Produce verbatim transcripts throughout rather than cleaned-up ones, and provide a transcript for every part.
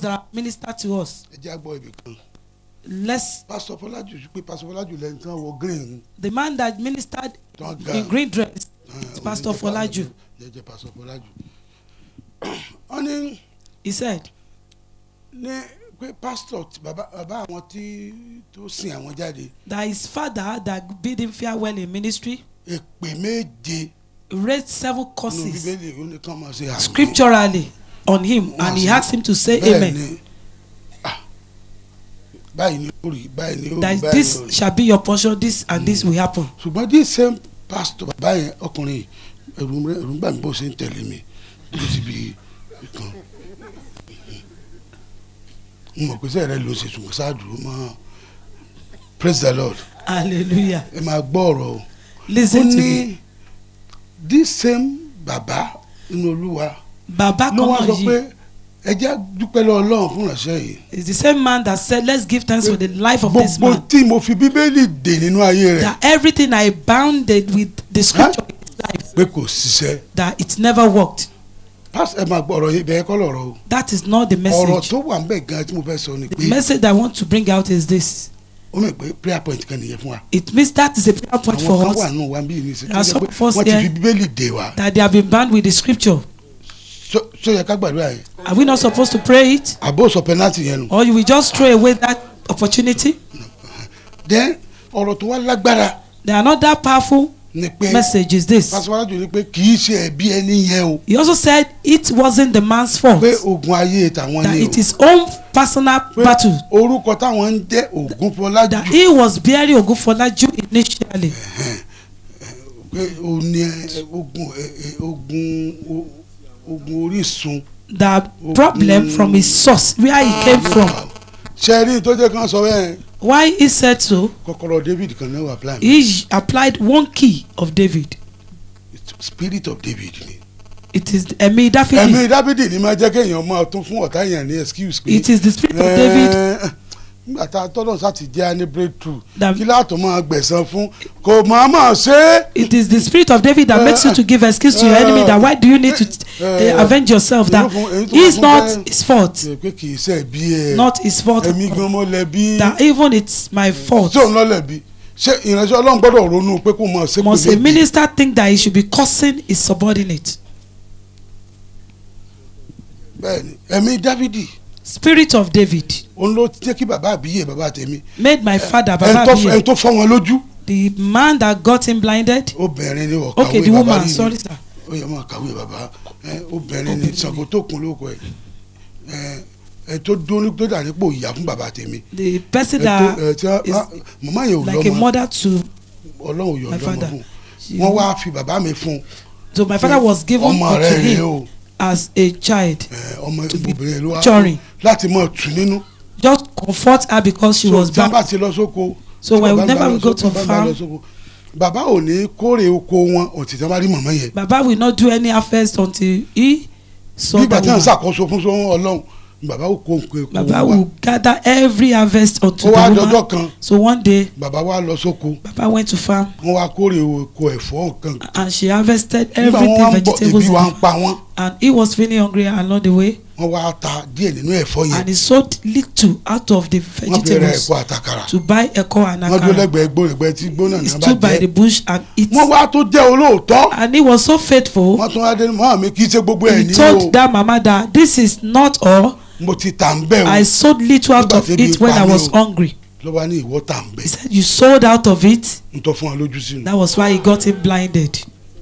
that minister to us. ẹ jẹ́ àgbọ̀ ibì kan. Let's. Pastor Fọlájú pé Pastor Fọlájú lẹ́yìn tí wọ́n wọ green. The man that ministered in green dress is Pastor Fọlájú. jẹ́jẹ́ Pastor Fọlájú. wọ́n ní. He said. ní pé pastor bàbá bàbá àwọn tí tó sin àwọn jáde. That his father that bid him farewell in ministry. èpè méje. Raised seven curses. nínú bíbélì ó ní kàn máa ṣe àmín. Scripturally on him, and he asked him to say amen. báyìí ni ó rí báyìí ni ó rí that báyìí this ni ó rí. shall be your portion, this and this will happen. ṣùgbọ́n this same pastor bàbá yẹn ọkùnrin ẹ̀rù ẹ̀rù gbà mí bó ṣe ń tẹ̀lé mi ló ti bí kan. n mọ̀ pé sẹ́yìn rẹ ló ṣe ṣùgbọ́n ṣáàdùrú mọ́ praise the Lord. Hallelujah. ẹ máa gbọ́ ọ̀rọ̀ o. Listen to me. this same bàbá inú Olúwa. bàbá kan ló wá náà sọ yìí. pé ẹ jẹ́ dúpẹ́ lọ́wọ́ Ọlọ́run fún ìránṣẹ́ yìí. It's the same man that said, let's give thanks for the life of this man. gbogbo tí mo fi bíbélì dè nínú ayé rẹ̀. That everything I bounded with the scripture in his life. pé kò ṣiṣẹ́. That it never worked. pass ẹ máa gbọ́ ọ̀rọ̀ yìí bẹ́ẹ̀ kọ́ lọ́rọ̀ o. That is not the message. ọ̀rọ̀ tó wà ń bẹ̀ gan tí mo fẹ́ sọ ni pé. The message that I want to bring out is this. ó mọ̀ pé prayer point kan nìyẹn fún wa. It means that is a prayer point for us. àwọn kan wà nù wá bí ìní There are some of us wọ́n ti here fi bíbélì dè wá. that they have been bound with the scripture. so yẹ ká gbàdúrà yẹn. Are we not supposed to pray it? àbó sọ penalty yẹn nù. Or you will just throw away that opportunity? then ọ̀rọ̀ tó wá lágbára. There are not that powerful ni pé message is this. pásítọ̀ ni pé kì í ṣe ẹ̀bi ẹni yẹn o. He also said it wasn't the man's fault. pé ogun ayé tàwọn That ni o. it is own personal pé battle. orúkọ táwọn ń jẹ́ Ògúnfọlájú. That he was bearing Ogunfolaju initially. pé o ní ogun ogun ogun orísun. The problem from his source, where he came from. ṣe rí tó jẹ́ kán sọ bẹ́ẹ̀. Why he said so? kọ́kọ́rọ́ David kan náà wà apply. He applied one key of David. spirit of David ni. It is ẹ̀mí Dáfídì. ẹ̀mí Dáfídì ni máa jẹ́ kéèyàn máa tún fún ọ̀tá yẹn ní excuse pé. It is the spirit of David. nígbà tá a tọ́lọ̀ sáti jẹ́ ní breakthrough That- kí láàtọ̀ máa gbẹ̀san fún kò máa máa ṣe é. It is the spirit of David that makes you to give excuse to your enemy. That why do you need to uh, avenge yourself? That it's not his fault. pé kì í ṣe ẹ̀bi ẹ̀. Not his fault. ẹ̀mí gan mọ́ lẹ́bi. That even it's my fault. tí òun lọ lẹ́bi ṣé ìránṣẹ́ Ọlọ́run gbọ́dọ̀ ronú pé kó máa ṣe pé Must a minister think that he should be cursing his subordinate? bẹ́ẹ̀ni ẹ̀mí Dáfídì Spirit of David òun ló jẹ́ kí bàbá àbíyè bàbá tèmi. made my father ẹni Baba tó Abiye. ẹni tó fọ́ wọn lójú. The man that got him blinded. obìnrin ni ọ̀kàwé Okay, the bàbá woman. rí Sorry, mi. sir. ó yẹ máa kàwé bàbá obìnrin ni Ṣàngó tó kun lóko ẹ ẹ tó dún tó dà nípò ìyá fún bàbá tèmi. The person ẹ tó that ẹ tí is màmá yẹn ò like a lọ́mọ mother to Ọlọ́run ò yọ̀ my lọ́mọ father. fún She- wọ́n wá fi bàbá mi fún So my father was given ọmọ unto rẹ̀ rèé him o as a child. ẹ, ọmọ to be obìnrin ló wá maturing. láti mọ̀ tù nínú. Just comfort her because she so was tí wọ́n bá bound. ti lọ sóko. So tí when bàbá whenever bá we lọ go sóko, to bàbá bá farm- lọ sóko, bàbá ò ní kórè oko wọn ọ̀tí tí wọ́n bá rí màmá yẹn. Baba will not do any harvest until he saw bí ìgbà that tí wọ́n woman. ṣàkóso fún sọ́wọ́n Ọlọ́run bàbá ò kó nǹkan eko Baba wọn wá. will gather every harvest unto ó wá the dọjọ́ woman. kan So one day bàbá wa lọ sóko Baba went to farm wọ́n wá kórè oko ẹ̀fọ́ nǹkan. and she harvested nígbà wọn everything wá ń bọ̀ vegetables ebi wa ń pa wọ́n and he was feeling hungry along the way wọ́n wá ta díẹ̀ nínú ẹ̀fọ́ yẹn and he sold little out of the wọ́n fi rẹ vegetables ẹ̀kọ́ àtàkàrà to buy eko and wọ́n dúró akara. lẹ́gbẹ̀ẹ́ gbòrègbè tí gbóná He ní bá stood by the jẹ́ bush and eat. wọ́n wá tó jẹ́ olóòótọ́ And he was so faithful. wọ́n tún wá dé mọ́ àmì kì í ṣe gbogbo ẹ̀ He ní o told that mama that this is not all. mo ti tà ń bẹ̀ o I sold little out Nígbà of tí ebi it when pa I mí was o. hungry. ló bá ní ìwọ tà ń He bẹ̀ said you sold out of it. ń tọ́ fún wa lójú sínú. That was why he got him blinded.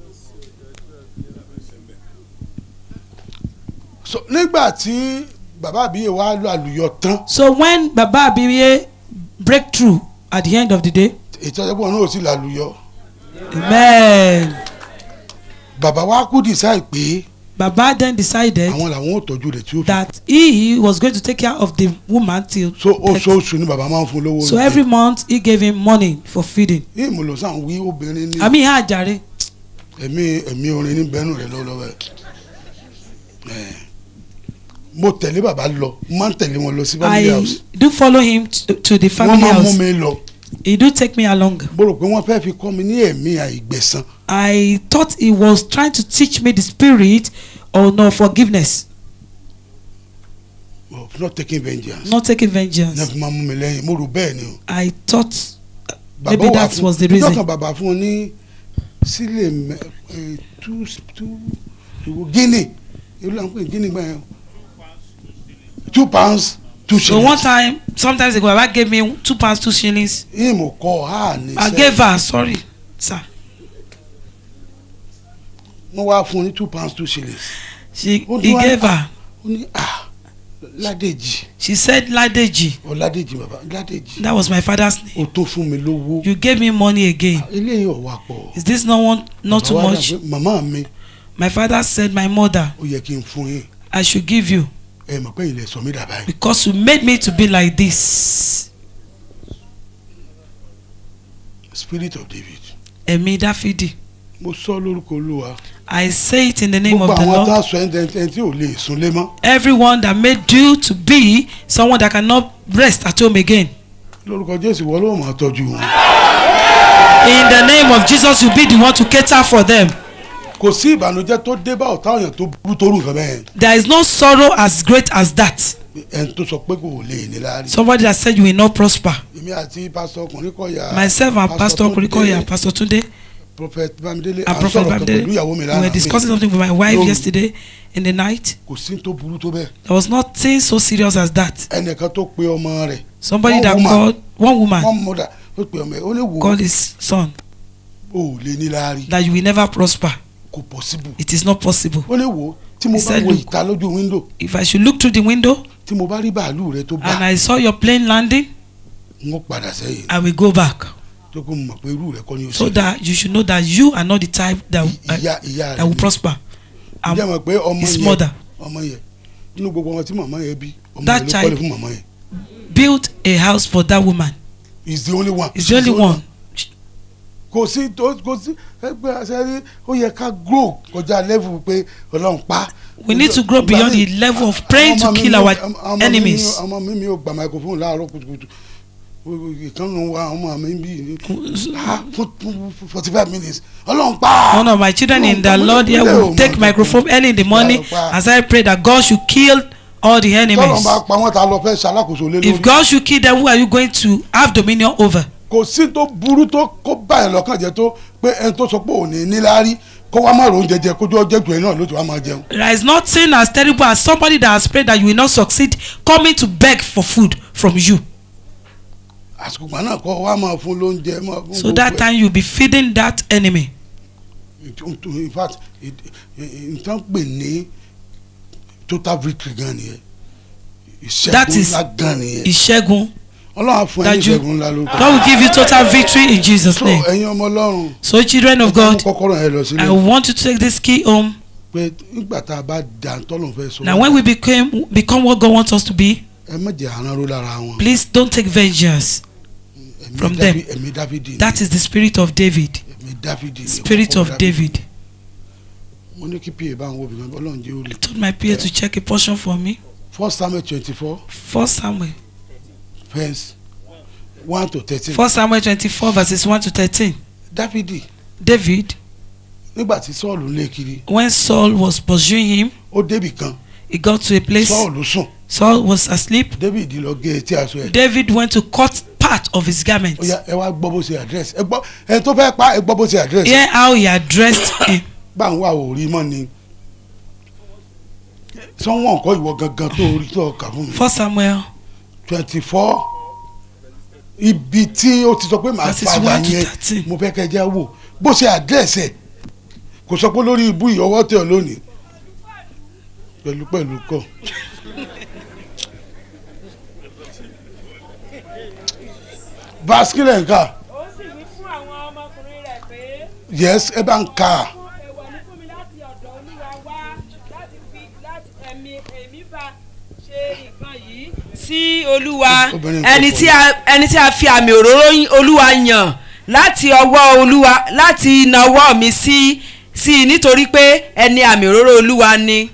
So, nígbà tí bàbá àbíyè wa lọ àlùyọ tán So when Baba Abiye break through at the end of the day, ètò ẹgbẹ́ wọn náà ò sì làlùyọ amen. bàbá wa kú decide pé Baba then decided àwọn làwọn ò tọ́jú rẹ̀ tí ó fi. that he was going to take care of the woman till so oṣooṣù ni bàbá máa ń fún lówó. so every month he gave him money for feeding. ní ìmọ̀lọ́sàn wí obìnrin ní. àmì ìhà àjàre. ẹ̀mí ẹ̀mí orin ní bẹ́ẹ̀nù rẹ̀ lọ́wọ́lọ́wọ́ ẹ̀ mo tẹ̀lé bàbá lọ máa ń tẹ̀lé wọn lọ sí family house. I do follow him to, to the family wọ́n máa mú house. mi lọ. He do take me along. mo rò pé wọ́n fẹ́ fi kọ́ mi ní ẹ̀mí àìgbẹ̀san. I thought he was trying to teach me the spirit of no forgiveness. of not taking vengeance. not taking vengeance. Never máa mú mi lẹ́yìn mo rò bẹ́ẹ̀ ni o. I thought maybe that was the reason. Bàbá bàbá fún un ní sílẹ̀ two two guinea èlò àwọn pé guinea gbà yẹn two pounds two shillings. So one time sometimes ago Baba gave me two pounds two shillings. Yín mo kọ́ ha ní sẹ́yìn. I gave her sorry sir. Wọ́n wá fún un ní two pounds two shillings. She he gave her. Ó ní ah Ladeji. She said Ladeji. Oh Ladeji baba Ladeji. That was my father's name. O tó fún mi lówó. You gave me money again. Eléyìí ò wá pọ̀. Is this not one not too much? Màmá mi. My father said my mother. Ó yẹ kí n fún yín. I should give you. Ẹ mọ̀ pé ilẹ̀ sọ mí dà báyìí. Because you made me to be like this. Spirit of David. Ẹ̀mí Dáfídì. Mo sọ lórúkọ Olúwa. I say it in the name of the Gbogbo Lord. àwọn tá a sọ ẹni tí ò lè súnlé mọ́. Everyone that made you to be someone that cannot rest at home again. Lórúkọ Jésù wọ́n ló máa tọ́jú wọn. In the name of Jesus, you be the one to cater for them. Kò sí ìbànújẹ́ tó dé bá ọ̀tá òyìn tó burú tó rù nǹkan bẹ́ẹ̀. There is no sorrow as great as that. Ẹni tó sọ pé kò lè ní láàrin. Somebody that said you will not prosper. Èmi àti Pastor Okunrikoya. Myself and Pastor Okunrikoya, Pastor Tunde. Prophet Bamidele and Prophet Bamidele, we were discussing something with my wife no. yesterday in the night. There was nothing so serious as that. Somebody that woman, called one woman one mother, called his son that you will never prosper. It is not possible. He said, look, if I should look through the window and I saw your plane landing, I will go back. So that you should know that you are not the type that, uh, that will prosper. Um, his mother. That child built a house for that woman. He's the only one. He's the only one. Kò sí kò sí ẹgbẹ́ àṣẹrí ó yẹ ká grow kọjá level pé Ọlọ́run pa. We need to grow beyond the level of praying to kill our enemies. Ọmọ mi mi ò gba microphone láàárọ̀ kùtùkùtù. Ìkànnì wa ọmọ mi bí forty-five minutes. Ọlọ́run pa. One of my children in the Lord here will take microphone early in the morning as I pray that God should kill all the enemies. If God should kill them, who are you going to have dominion over? Kò sí tó burú tó kó báyìí lọ́kàn jẹ́ tó pé ẹni tó sọ pé òní níláárí kó wá má ro oúnjẹ jẹ kójú ọjọ́ ìgbẹ́ náà ló ti wá máa jẹun. There is nothing as terrible as somebody that has prayed that you will not succeed coming to beg for food from you. Àsìkò gbà náà kọ́ wá máa fún lóúnjẹ máa fún. So that time you will be feeding that enemy. In fact nǹkan pè ní total victory gan nìyẹn. That is ìṣẹ́gun. That you, God will give you total victory in Jesus' name. So children of God, I want you to take this key home. Now when we became become what God wants us to be, please don't take vengeance from them. That is the spirit of David. Spirit of David. I told my P A to check a portion for me. First Samuel twenty-four. First Samuel. Verse one to thirteen. First Samuel twenty-four verses one to thirteen. David. David. Nígbà tí Saul ń lé kiri. When Saul was pursuing him. Ó débì kan. He got to a place. Saul ló sùn. Saul was asleep. David lọ gé etí aṣọ ẹ̀. David went to cut part of his garment. Ó yá ẹ wá gbọ́ bó ṣe address. Ẹ gbọ́ ẹ tó fẹ́ pa ẹ gbọ́ bó ṣe address. Hear how he addressed him. Bá ń wá orí mọ́ ni. Sọ́wọ́n kọ́ ìwọ gangan tó orí tó kà fún mi. First Samuel twenty-four ibi tí ó ti sọ pé màá padà yẹn mo fẹ́ kẹjá wò bó ṣe àdírẹ́sì ẹ̀ kò sọ pé lórí ibú ìyọwọ́ tẹ̀ ọ́ lónìí pẹ̀lú pẹ̀lú kọ́. Baskile nǹkan. Ó sì wí fún àwọn ọmọkùnrin rẹ̀ pé. Yes ẹ bá ń kà. Ẹ̀wọ̀ ní fún mi láti ọ̀dọ̀ Olúwa wá láti fi láti ẹ̀mí èmi bá ṣe nǹkan yìí sí Olúwa ẹni tí a ẹni tí a fi àmì òróró Olúwa yàn láti ọwọ́ Olúwa láti nawọ́ mi sí sí nítorí pé ẹni àmì òróró Olúwa ni.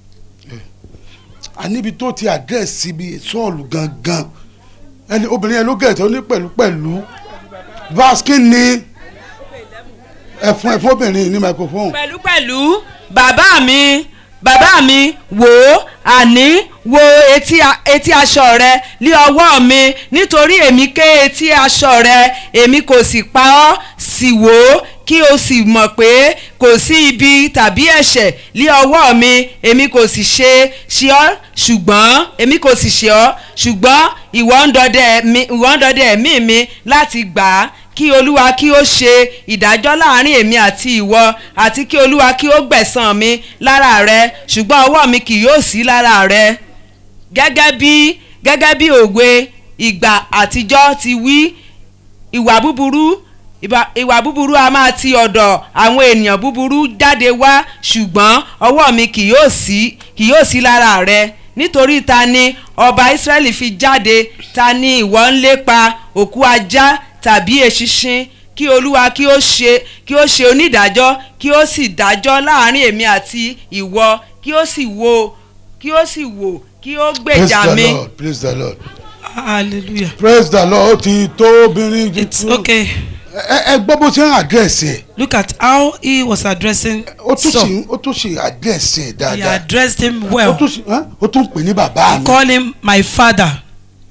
Àníbi tó ti àdírẹ́sì síbi Sọ́ọ̀lù gangan ẹni obìnrin yẹn ló gẹ̀ẹ́tẹ̀ ó ní pẹ̀lú pẹ̀lú vaskin ni ẹ̀fún ẹ̀fún obìnrin ní microphone. pẹ̀lú pẹ̀lú bàbá mi bàbá mi wò ó àní wo etí etí aṣọ rẹ lé ọwọ́ mi nítorí èmi ké etí aṣọ rẹ èmi kò sì pa ọ́ sì wò ó kí o sì mọ̀ pé kò sí ibi tàbí ẹ̀ṣẹ̀ lé ọwọ́ mi èmi kò sì ṣe ṣe ọ́ ṣùgbọ́n èmi kò sì ṣe ọ́ ṣùgbọ́n ìwọ ń dọdẹ mi ìwọ ń dọdẹ ẹ̀mí mi láti gbà á kí olúwa kí ó ṣe ìdájọ́ láàrin èmi àti ìwọ àti kí olúwa kí ó gbẹ̀san mi lára rẹ ṣùgbọ́n ọwọ́ mi kì yóò sí lára rẹ gẹ́gẹ́ bí gẹ́gẹ́ bí òwe ìgbà àtijọ́ ti wí ìwà búburú ìwà búburú a máa ti ọ̀dọ̀ àwọn ènìyàn búburú jáde wá ṣùgbọ́n ọwọ́ mi kì yóò sí kì yóò sí lára rẹ nítorí ta ni ọba Ísírẹ́lì fi jáde ta ni ìwọ ń lépa òkú ajá tàbí eṣinṣin kí olúwa kí ó ṣe kí ó ṣe onídàájọ́ kí ó sì dájọ́ láàrin èmi àti ìwọ kí ó sì wò kí ó sì wò kí ó gbèjà mi. Praise the Lord. Hallelujah. Praise the Lord. ó ti tó obìnrin. It's okay. ẹ gbọ́ bó ṣe ń àdírẹ́sì ẹ̀. Look at how he was addressing Saul. ó tún ṣe àdírẹ́sì ẹ̀ dáadáa. He addressed him well. ó tún pè ní bàbá mi. He called him my father.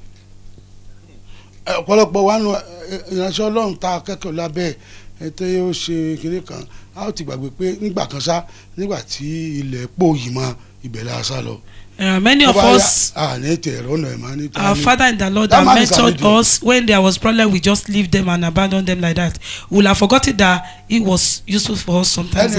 ọ̀pọ̀lọpọ̀ wa nù ìránṣẹ́ Ọlọ́run tá a kẹ́kọ̀ọ́ lábẹ́ ẹ̀ tó yóò ṣe kinní kan a ó ti gbàgbé pé nígbà kan sá nígbà tí ilẹ̀ pòyì mọ́ ibẹ̀ la sá lọ. Uh, many of us, our father in the Lord, that mentored us when there was problem, we just leave them and abandon them like that. We will have forgotten that it was useful for us sometimes.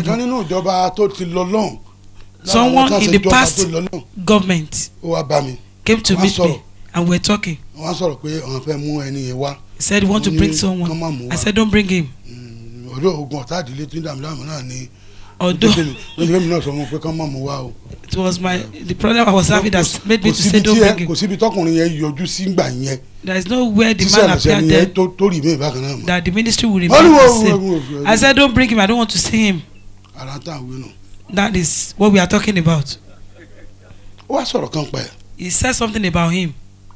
Someone in the past government came to meet me and we were talking. He said, "You want to bring someone?" I said, "Don't bring him." Although it was my the problem I was having that made me to say don't bring him. There is no where the man appeared there that the ministry will remain the same. I said don't bring him, I don't want to see him. That is what we are talking about. He said something about him.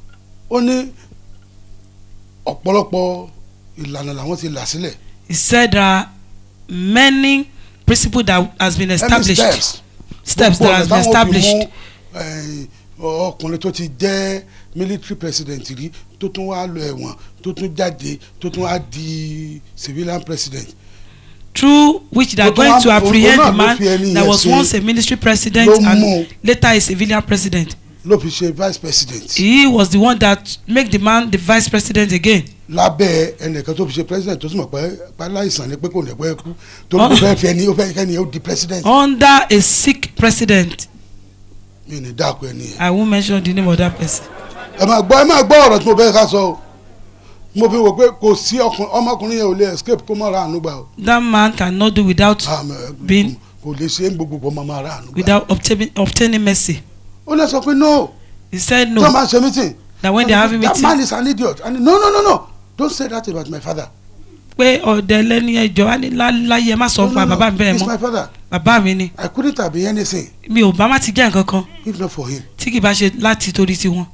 He said there are many principle that has been established. Steps, steps that has been established. ọkùnrin tó ti jẹ́ military president rí tó tún wá lọ ẹ̀wọ̀n tó tún jáde tó tún wá di civilian president. Through which they are going to apprehend the man that was once a military president and later a civilian president. ló fi ṣe vice president. He was the one that make the man the vice president again. lábẹ́ ẹnìkan tó fi ṣe president tó sì mọ̀ pé aláìsàn ni pé kò ní pẹ́ kú tó ló fẹ́ fi ẹni ó fẹ́ kẹ́ni ó di president. Under a sick president. mi ní dákú ẹni yẹn. I won't mention the name of that person. ẹ máa gbọ́ ẹ máa gbọ́ ọ̀rọ̀ tí mo fẹ́ ká sọ o mo fi wò pé kò sí ọmọkùnrin yẹn ò lè escape kó má ra àánú gbà o. That man cannot do without being kò lè ṣe gbogbo ọmọ máa ra àánú gbà. without obtaining obtaining mercy. ó lè sọ pé no. He said no. tó máa ṣe meeting. that when they are having meeting. that man is an idiot and no no no no don't say that about my father. pé ọ̀dẹ̀ lẹ́ni ẹjọ́ á ní láyé má sọ pa bàbá mi bẹ́ẹ̀ mọ́. he's my father. bàbá mi ni. I couldn't have been anything. mi ò bá má ti jẹ́ nǹkan kan. if not for him. tí kì bá ṣe láti torí tiwọn.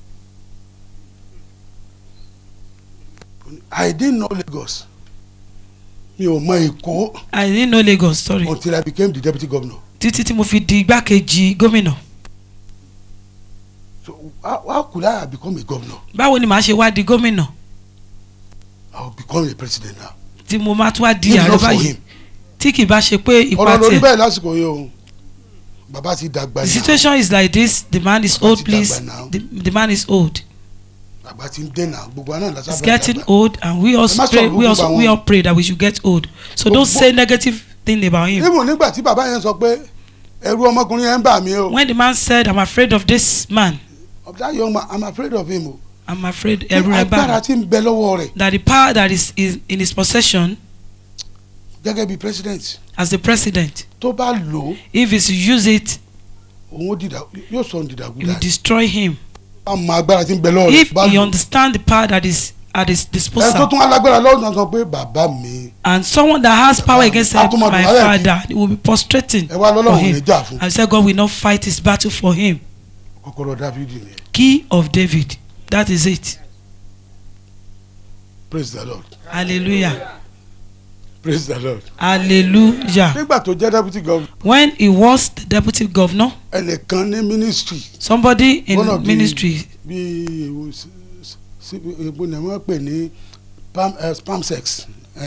I didn't know Lagos. mi ò mọ Èkó. I didn't know Lagos sorry. until I became the deputy governor. títí tí mo fi di igbákejì gómìnà. so how, how could I have become a governor. báwo ni màá ṣe wá di gómìnà. I will become a president now. tí mo máa tún wá di ààrẹ báyìí tí kì bá ṣe pé ipa tiẹ̀. ọ̀rọ̀ lórí bẹ́ẹ̀ lásìkò yìí o bàbá ti dàgbà. the situation is like this the man is old please the, the man is old. àgbà ti ń dènà gbogbo àná lásán. he's getting old and we also pray we also we all pray that we should get old so don't say negative thing about him. even nígbà tí bàbá yẹn sọ pé ẹ̀rù ọmọkùnrin yẹn ń bà mí o. when the man said I'm afraid of this man. of that young man I'm afraid of him o. I'm afraid ẹ̀rù rẹ̀ bá agbára tí ń bẹ lọ́wọ́ rẹ̀. that the power that is, is in his possession. gẹ́gẹ́ bí president. as the president. tó bá lò. if he should use it. òun dìdà yóò sọ dìdàgúdà. it will destroy him. àmọ́ agbára tí ń bẹ lọ́wọ́ rẹ̀. if he understand the power that is at his disposal. ẹ tó tún alágbára lọ́wọ́ náà sọ pé bàbá mi. and someone that has power against him my father it will be frustrating for him. I said God will not fight his battle for him. kọ́kọ́rọ́ David ni. key of David. That is it. Praise the Lord. Hallelujah. Praise the Lord. Hallelujah. Nígbà tó jẹ́ deputy governor. When he was the deputy governor. ẹnìkan ní ministry. somebody in the ministry. bí ebo ni wọ́n pè ní spamsex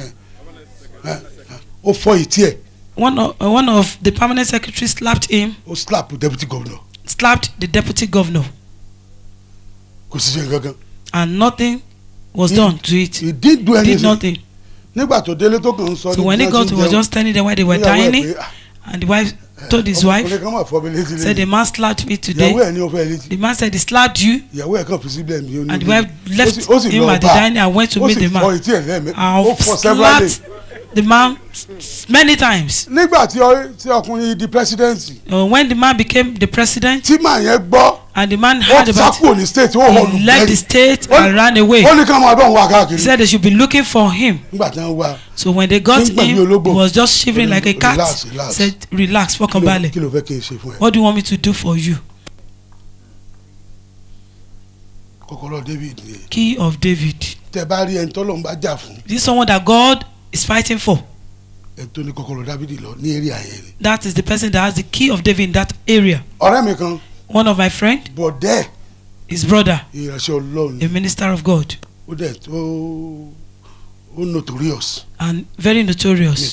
ó fọ́ ìtí ẹ̀. one of uh, one of the permanent secretaries slapped him. ó slap the deputy governor. slapped the deputy governor. kò sí ṣe nǹkan kan. and nothing was he, done to it. he did do anything. did nothing. nígbà tó délé tó kàn ń sọ. so when he got he was just standing there while they were dining and the wife told his wife said the man slapped me today. the man said he slapped you. and the wife left him at the dining and went to meet the man. and slapped the man many times. nígbà tí ọkùnrin di presidency. Uh, when the man became the president. tí màá yẹn gbọ́. and the man heard about it. he left the state and ran away. he said they should be looking for him. so when they got him he was just shivering like a cat. Relax, relax. Said relax fọkànbalẹ̀. what do you want me to do for you? Key of David. this is someone that God is fighting for. that is the person that has the key of David in that area. one of my friend. his brother. a minister of God. and very notorious.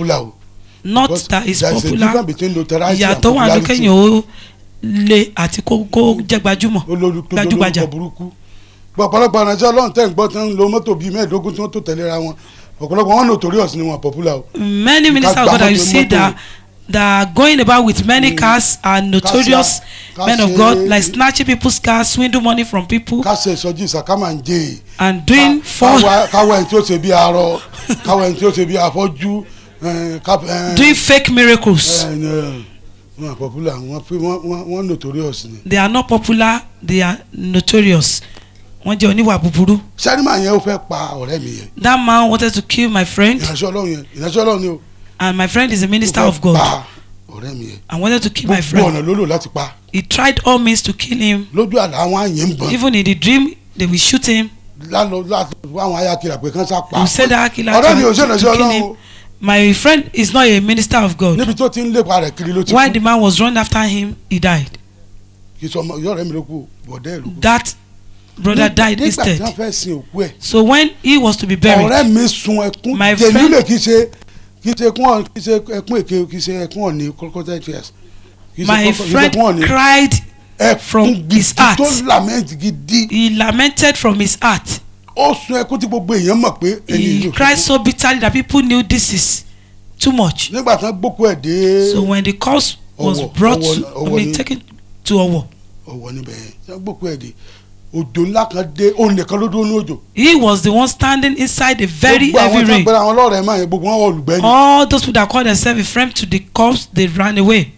not that is popular. ìyàtọ̀ wà lókè yẹn ó lé àti kó jẹ́ gbajúmọ̀ gbajúgbajà. ọ̀pọ̀lọpọ̀ àránṣẹ́ ọlọ́run tẹ̀ ń gbọ́ tán lo mọ́tò bíi mẹ́ẹ̀ẹ́dógún tí wọ́n tó tẹ̀léra wọn ọ̀pọ̀lọpọ̀ wọn notorious ni wọn popular. many ministers of God that you see that that are going about with many cars are notorious men of God, like snatching people's cars, swindle money from people. kásẹ̀ ìsọjí ìsàkámà ń jẹ́ and doing for. káwọ́ ẹni tí ó ṣe bí arọ káwọ́ ẹni tí ó ṣe bí afọ́jú. doing fake miracles. wọn popular wọn notorious ni. they are not popular, they are notorious. wọ́n jẹ́ oníwà búburú. sẹ́rìmà yẹn ó fẹ́ pa ọ̀rẹ́ mi yẹn. that man wanted to kill my friend. ìránṣẹ́ ọlọ́run yẹn ìránṣẹ́ ọlọ́run ni o. and my friend is a minister of God. ó fẹ́ pa ọ̀rẹ́ mi yẹn. and wanted to kill my friend. gbogbo ọ̀nà ló lò láti pa. he tried all means to kill him. lójú àlá àwọn àyè ń bọ̀. even in the dream they will shoot him. lánàá láti àwọn ayakira pé kán sá pa. you said that killer ọ̀rẹ́ mi ò ṣe ìránṣẹ́ ọlọ́run. my friend is not a minister of God. níbi tó ti ń lépa rẹ̀ kiri ló ti kú. while the man was run after him he died. kì í sọ ọmọ ìyá ọ̀rẹ́ mi ló kú bọ̀dẹ́ ìlú. that brother died instead. nígbà tí wọ́n fẹ́ sin òkú ẹ̀. so when he was to be buried. ọ̀rẹ́ mi sun ẹkún. my friend jẹ̀lúlẹ̀ kì í ṣe kì í ṣe ẹkún kì í ṣe ẹkún èké kì í ṣe ẹkún ọ̀nì kọ́kọ́tà tears. my friend cried from his heart. tó lament gidi. he lamented from his heart. ó sun ẹkún tí gbogbo èèyàn mọ̀ pé. he cried so bitterly that people knew this is too much. nígbà tí wọ́n gbókù ẹ̀ dé. so when the corpse was brought to I mean taken to Ọ̀wọ̀. Ọ̀wọ̀ níbẹ̀ yẹn wọ́n gbókù ẹ̀ dé òjò ńlá kan dé òun nìkan ló dúró ní òjò. he was the one standing inside a very heavy rain. gbogbo àwọn ọlọ́rẹ̀ máa yẹn gbogbo wọn wọ olùgbẹ́ni. all those people that call themselves a friend to the corpse they ran away.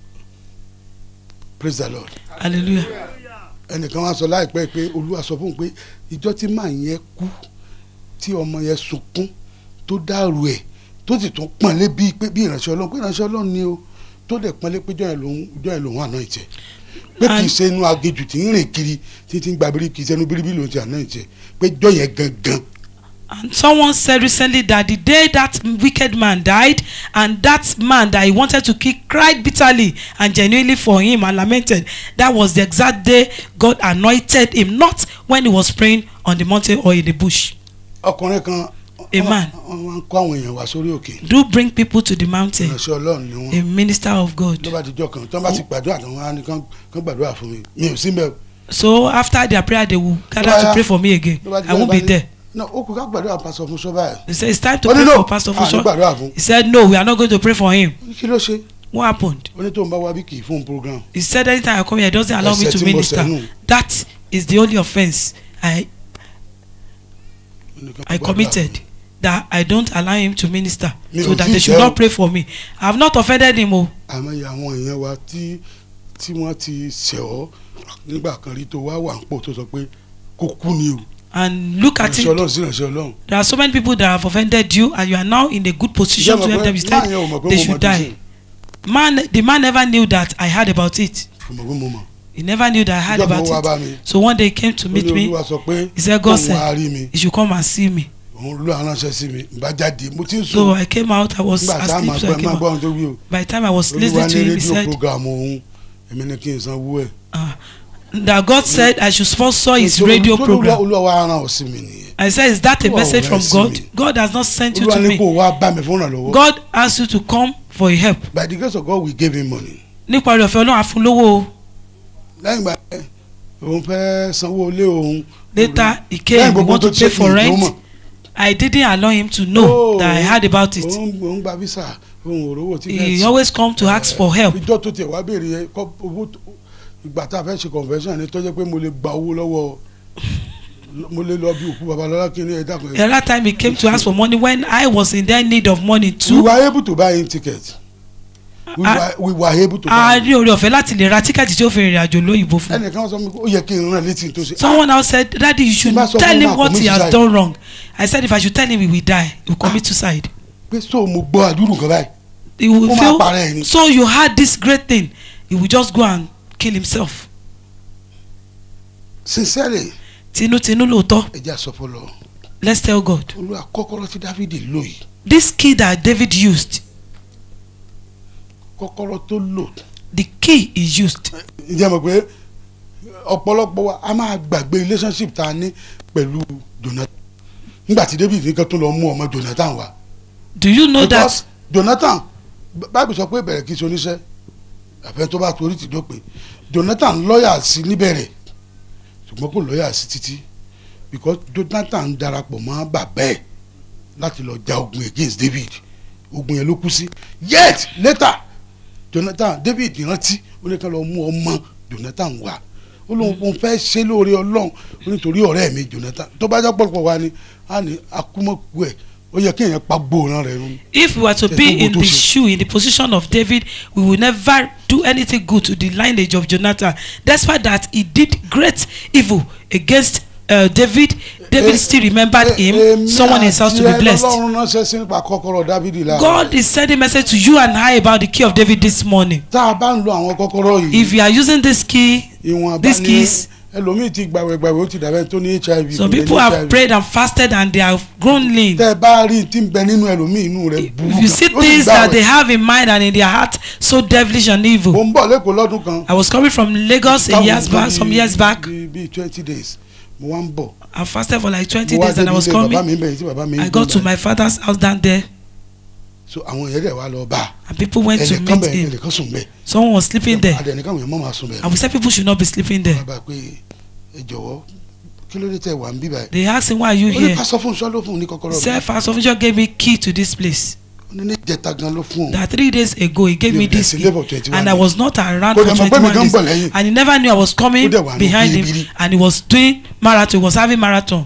praise the Lord. hallelujah. ẹnìkan wá sọ láìpẹ́ pé olúwa sọ fún un pé ìjọ tí màá yẹn kú tí ọmọ yẹn sunkún tó dàrú ẹ̀ tó sì tún pọ́nlé bíi pé bí ìránṣẹ́ ọlọ́run pé ìránṣẹ́ ọlọ́run ni o tó dẹ̀ pọ́nlé pé jọ́yìn lòun jọ́yìn lòun àná ìjẹ́ pé kì í ṣe inú agejù tí ń rìn kiri títí ń gba bírí kì í ṣe inú bíríbí lòun ti àná ìjẹ́ pé jọ́yìn gangan. and someone said recently that the day that wicked man died and that man that he wanted to kill cried bitterly and genuinely for him and lamented, that was the exact day God anointed him, not when he was praying on the mountain or in the bush. ọkùnrin kan a man kó àwọn èèyàn wá sórí òkè. do bring people to the mountain. ìránṣẹ́ ọlọ́run ni wọ́n. a minister of God. ló bá ti jọ kan tí wọ́n bá ti gbàdúrà tí wọ́n á ní kán gbàdúrà fún mi mi ò sí mbẹ́. so after their prayer they will gather to pray for me again. I won't be there. no o kò ká gbàdúrà pastor fún sọ́bà ẹ̀. he said it's time to pray for pastor Fusho. he said no, we are not going to pray for him. kí ló ṣe. what happened. ó ní tó ń bá wá bí kì í fún program. he said anytime I come here he doesn't allow me to minister. that is the only offence I I committed, that I don't allow him to minister, so that they should not pray for me. I have not offended him o. àmọ́ ìyá àwọn èèyàn wa tí tí wọ́n ti ṣẹ̀ ọ́ nígbà kan rí tó wá wà ń pò tó sọ pé kó kú ni o. and look at it, there are so many people that have offended you and you are now in a good position to help them. Instead they should die. man the man never knew that I heard about it. He never knew that I heard about it. So one day he came to meet me. He said God said you should come and see me. òun ló aránṣẹ́ sí mi bá jáde mo ti ń sùn. So I came out, I was asleep, so I came out. By the time I was listening to him, he said uh, that God said I should sponsor his radio program. I said, is that a message from God? God has not sent you to me. God asked you to come for help. By the grace of God, we gave him money. Nípa oore ọ̀fẹ́ Ọlọ́run a fún lówó. Lẹ́yìn ìgbà yẹn òun fẹ́ sanwó ilé òun. Later he came, he want to pay for rent. I didn't allow him to know oh, that I heard about it. He always come to ask for help. Ìgbà tá a fẹ́ ṣe convention ni tó jẹ́ pé mo lè gba owó lọ́wọ́ mo lè lọ bí òkú babalọ́lá kí ni ẹ dákun. The other time he came to ask for money when I was in their need of money too. We were able to buy him ticket. We were, we were able to buy. A rí oore ọ̀fẹ́ láti lè ra tíkẹ́ẹ̀tì tí ó fi rìnrìn àjò lóyìnbó fún. Ẹnìkan sọ mi ó yẹ kí n rán létí tó ṣe. Someone else said, Daddy, you should tell him what he has done wrong. I said, if I should tell him, he will die. He will commit suicide. Pé so mo gbọ́ àdúrù kan báyìí. He will feel so you had this great thing. He will just go and kill himself. Sincerely. Tinu tinu lóòótọ́. Ẹ jẹ́ sọ fọlọ. Let's tell God. Olúwa kọ́kọ́rọ́ tí David lò yìí. This key that David used. Kọ́kọ́rọ́ tó lò. The key he used. Ǹjẹ́ mọ̀ pé ọ̀pọ̀lọpọ̀ wa a máa gbàgbé relationship tá a ní pẹ̀lú Jonathan. Nígbà tí David nìkan tó lọ mú ọmọ Jonathan wá. Do you know Because that? Jonathan Bible sọ pé bẹ̀rẹ̀ kí n ṣe oníṣẹ́ àfẹ́ tó bá torí ti dópin. Jonathan lọ́yà sí níbẹ̀rẹ̀ ṣùgbọ́n kò lọ́yà sí títí because Jonathan darapọ̀ mọ́ bàbá ẹ̀ láti lọ ja ogun against David ogun yẹn ló kú sí yet later Jonathan David rántí ó ní ká lọ mú ọmọ Jonathan wá ó lóun kò fẹ́ ṣe lóore Ọlọ́run nítorí ọ̀rẹ́ mi Jonathan tó bá jẹ́ pọ̀lọpọ̀ wa ni a ní akúmọ̀kú ẹ̀ ó yẹ kí èèyàn pa gbóòóràn rẹ̀ run. If we were to be in the shoe in the position of David, we will never do anything good to the lineage of Jonathan. Despite that he did great evil against uh, David, David still remembered him. Someone is supposed to be blessed. God is sending a message to you and I about the key of David this morning. If you are using this key, these keys, some people have prayed and fasted and they have grown lean. If you see things that they have in mind and in their heart so devilish and evil. I was coming from Lagos a years back, some years back. I fasted for like twenty days and I was coming. I got to my father's house down there. So and people went to meet him. Someone was sleeping there. And we said people should not be sleeping there. They asked him, why are you here? He said, Pastor Funjo gave me key to this place. That three days ago he gave me this key and I was not around for twenty-one days and he never knew I was coming behind him and he was doing marathon, he was having marathon.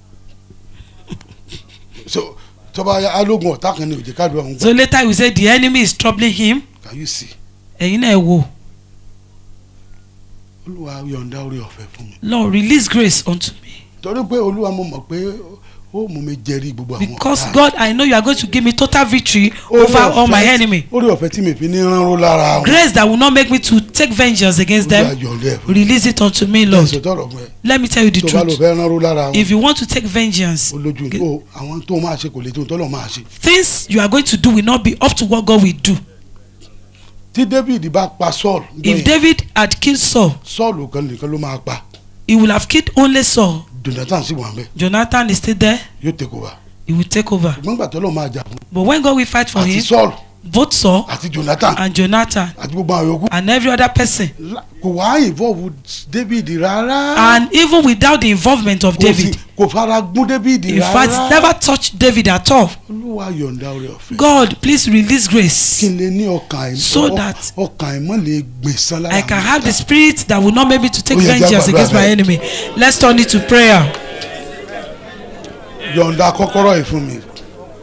So So later we said the enemy is troubling him. Can you see? Lord, release grace unto me. Because God, I know you are going to give me total victory over all my enemy. Grace that will not make me to take vengeance against them. Release it unto me, Lord. Let me tell you the truth. If you want to take vengeance, things you are going to do will not be up to what God will do. If David had killed Saul, he will have killed only Saul. Jonathan is still there. He will take over. But when God will fight for him, both Saul and Jonathan and every other person, and even without the involvement of David, in fact never touched David at all. God, please release grace so that I can have the spirit that will not make me to take vengeance against my enemy. Let's turn it to prayer. Yọ̀ǹda kọ́kọ́rọ́ yìí fún mi.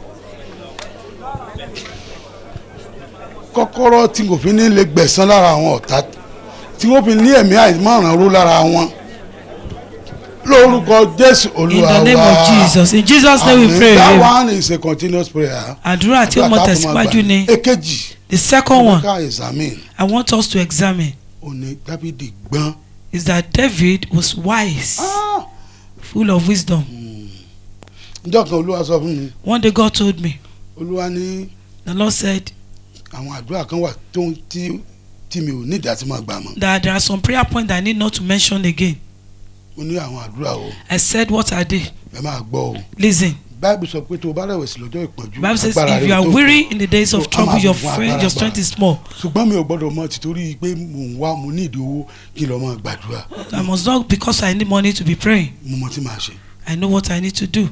Kọ́kọ́rọ́ tí kò fi ní lè gbẹ̀san lára àwọn ọ̀tá tí wọ́n fi ní ẹ̀mí àìmọ̀ràn ró lára wọn. Lórúkọ Jésù Olúwa wa. In the name of Jesus. In Jesus' name we pray. That one is a continuous prayer. Àdúrà tí ó mọ tẹ̀síwájú ni. Èkejì. The second one I want us to examine is that David was wise, ah. full of wisdom. Ǹjọ́ kan Olúwa sọ fún mi. One day God told me. Olúwa ní. The Lord said. Àwọn àdúrà kan wà tó ń tí tí mi ò ní ìdá tí máa gbà mọ́. That there are some prayer points that I need not to mention again. Mo ní àwọn àdúrà o. I said what are they? Ẹ máa gbọ́ o. Listen. Bible sọ pé tó o bá rẹ̀wẹ̀sì lọ́jọ́ ìpọ́njú. Bible says if you are weary in the days of trouble your friend your strength is small. Ṣùgbọ́n mi ò gbọ́dọ̀ mọ títorí pé mò ń wá mo ní ìdí owó kí n lọ máa gbàdúrà. I must not because I need money to be praying. Mo mọ tí màá ṣe. I know what I need to do.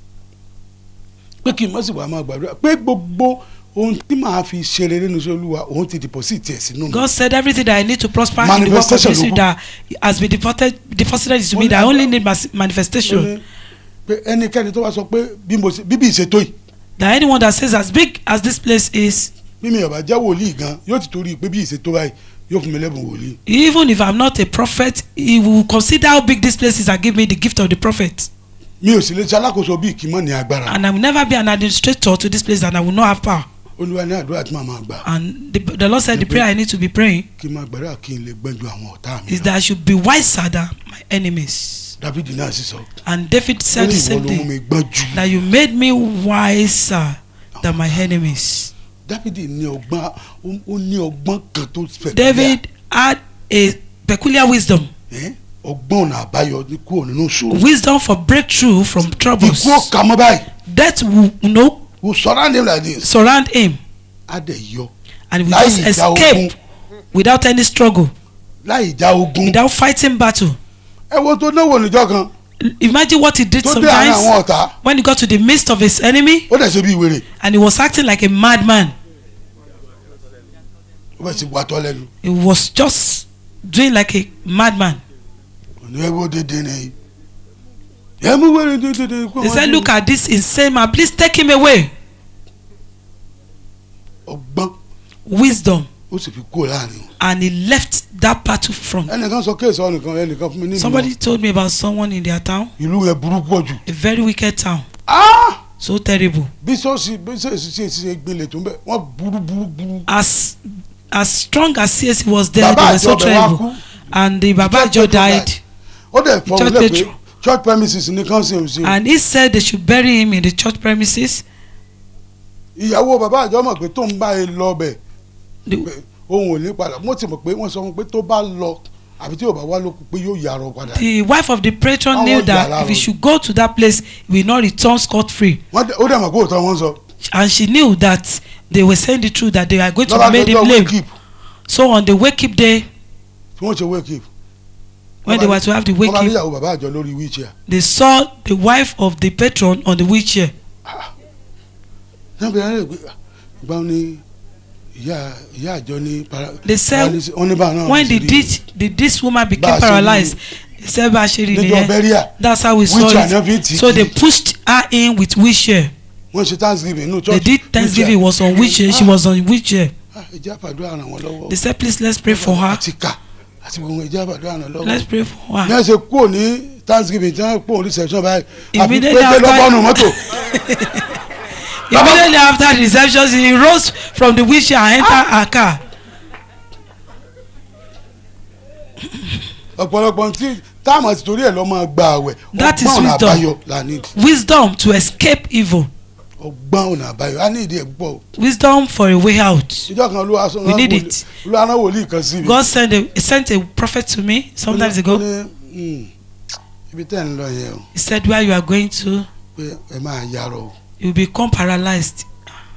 Pé kí n má sì wá máa gbàdúrà pé gbogbo ohun tí màá fi ṣe rere nínú iṣẹ́ Olúwa òun ti deposit ẹ̀ sínú mi. God said everything that I need to prosper in the work of ministry that has been deposited deposited to me that I only need manifestation. Pé ẹnikẹ́ni tó wá sọ pé bí mo bíbí ìṣètò yìí. That anyone that says as big as this place is. Bí mi ò bá jẹ́ wòlíì gan yóò ti torí pé bí ìṣètò báyìí yóò fún mi lẹ́bùn wòlíì. Even if I'm not a prophet, he will consider how big this place is and give me the gift of the prophet. Mi ò sì lè ṣe alákòóso bí ìkímọ̀ ní agbára. And I will never be an administrator to this place and I will not have power. Olúwa ní àdúrà tí màá máa gbà. And the, the Lord said the prayer I need to be praying. Kí n máa gbàdúrà kí n lè gbẹ́jú àwọn ọ̀tá mi. Is that I should be wiser than my enemies. David náà sì sọ. And David said the same thing. That you made me wiser than my enemies. David ní ọgbọ́n ó ní ọgbọ́n kan tó fẹ́. David had a peculiar wisdom. Ọgbọ́n ọ̀nà àbáyọ kúrò nínú ìṣòro. Wisdom for breakthrough from troubles. Ikú ó kà mọ́ báyìí. Death will you know. Will surround him like this. Surround him. Adé yọ. And we just escape without any struggle. Láì já ogun. Without fighting battle. Ẹ wo tó náwó níjọ́ kan. Imagine what he did sometimes when he got to the midst of his enemy. Ó dẹ̀ ṣe bí wèrè. And he was acting like a madman. Ó bẹ̀ sì wà tọ́ lẹ́nu. He was just doing like a madman. Òní ẹ wo dédé ni. Ẹ mú wèrè dédé. They said look at this insane man please take him away. Ọgbọ́n. Wisdom. Ó sì fi kúrò láàrin. And he left that battle front. Ẹnìkan sọ kéèsì ọ̀nìkan ẹnìkan fún mi ní ìlú. Somebody told me about someone in their town. Ìlú yẹn burú pọ̀ jù. A very wicked town. Ah! So terrible. Bísọ̀sì bísọ̀sì ṣe ṣe gbélé tó ń bẹ̀ wọ́n burú burú burú. As as strong as C S C was there, they were so terrible. And the Baba Joe died. Ó dẹ̀ fọwọ́ lẹ́pẹ́ church premises ní council ṣe. And he said they should bury him in the church premises. Ìyàwó Baba Àjọ mọ̀ pé tó ń bá e lọ bẹ̀ ohun ò ní padà mo ti mọ̀ pé wọ́n sọ fún pé tó bá lọ àbí tí ò bá wá lókun pé yóò yàrá padà. The wife of the patron knew that if he should go to that place he will not return scot free. Wọ́n ó dẹ̀ mọ̀ pé òótọ́ wọn sọ. And she knew that they were saying the truth that they are going to make him live. So on the wake up day. Wọ́n ṣe wake up. When they were to have the wake up. Wọ́n bá níyàwó Baba Àjọ lórí wheelchair. They saw the wife of the patron on the wheelchair. They said when the this, the, this woman became paralyzed, they said that's how we saw it. So they pushed her in with wheelchair. They did Thanksgiving was on wheelchair. She was on wheelchair. They said please let's pray for her. Let's pray for her. Immediately after, Immediately after the reception, he rose from the wheelchair and entered her car. That is wisdom. Wisdom to escape evil. Wisdom for a way out. We need it. God sent a, sent a prophet to me some times ago. He said where you are going to, you become paralyzed.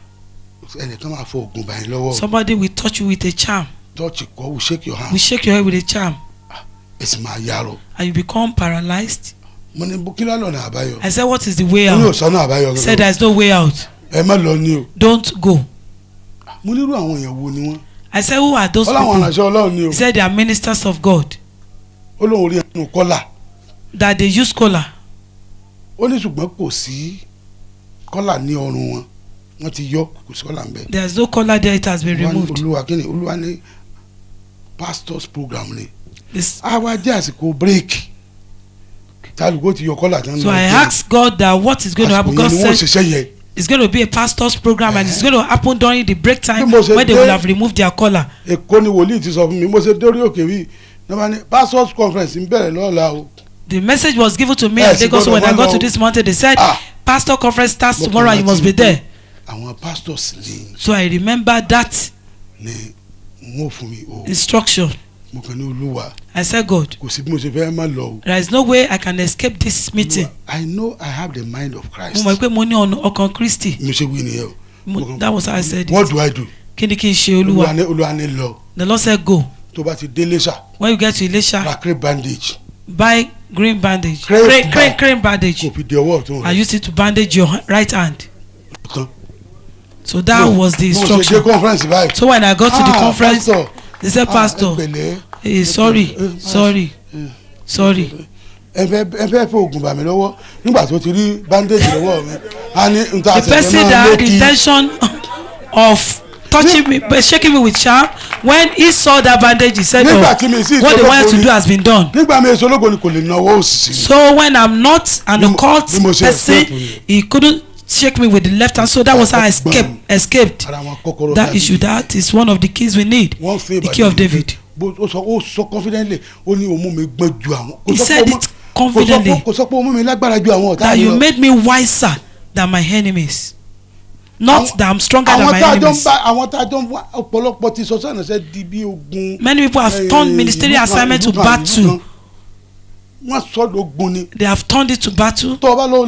Somebody will touch you with a charm. We shake your hand. We shake your head with a charm. And you become paralyzed. I said, what is the way out? He said, there is no way out. Don't go. I said, who are those people? He said, they are ministers of God. That they use collar. There is no collar there, it has been removed. Pastor's program. This our just go break. So I asked God that what is going to happen. God said it's going to be a pastor's program and it's going to happen during the break time when they will have removed their collar. Pastor's conference in Bele. The message was given to me at Lagos when I got to this mountain. They said pastor conference starts tomorrow and you must be there. Àwọn pastors ni. So I remember that Ni mo fún mi o. Instruction. Mo kàn ní Olúwa. I said, God, kò sí bí mo ṣe fẹ́ máa lọ o. there is no way I can escape this meeting. I know I have the mind of Christ. Mo mọ̀ pé mo ní ọkàn Kristi. mo ṣe wí nìyẹn o. That was how I said it. What do I do? Kí ni kí n ṣe Olúwa? Olúwa ní lọ. The Lord said go. tó bá ti dé Iléṣà. When you get to Iléṣà. ra cream bandage. Buy green bandage. Cream cream cream bandage. kò fi di ọwọ́ ọ̀tún rẹ. I used it to bandage your right hand. So that no, was the instruction. Right? So when I got ah, to the conference, pastor. They said, ah, Pastor, hey, sorry, sorry, sorry. The person that had the intention of touching me, but shaking me with charm, when he saw that bandage, he said, oh, what they wanted to do has been done. So when I'm not an occult person, he couldn't shake me with the left hand, so that was how I escaped escaped that issue. That is one of the keys we need, the key of David. He said it confidently that you made me wiser than my enemies, not that I'm stronger than my enemies. Many people have turned ministerial assignment to battle. They have turned it to battle.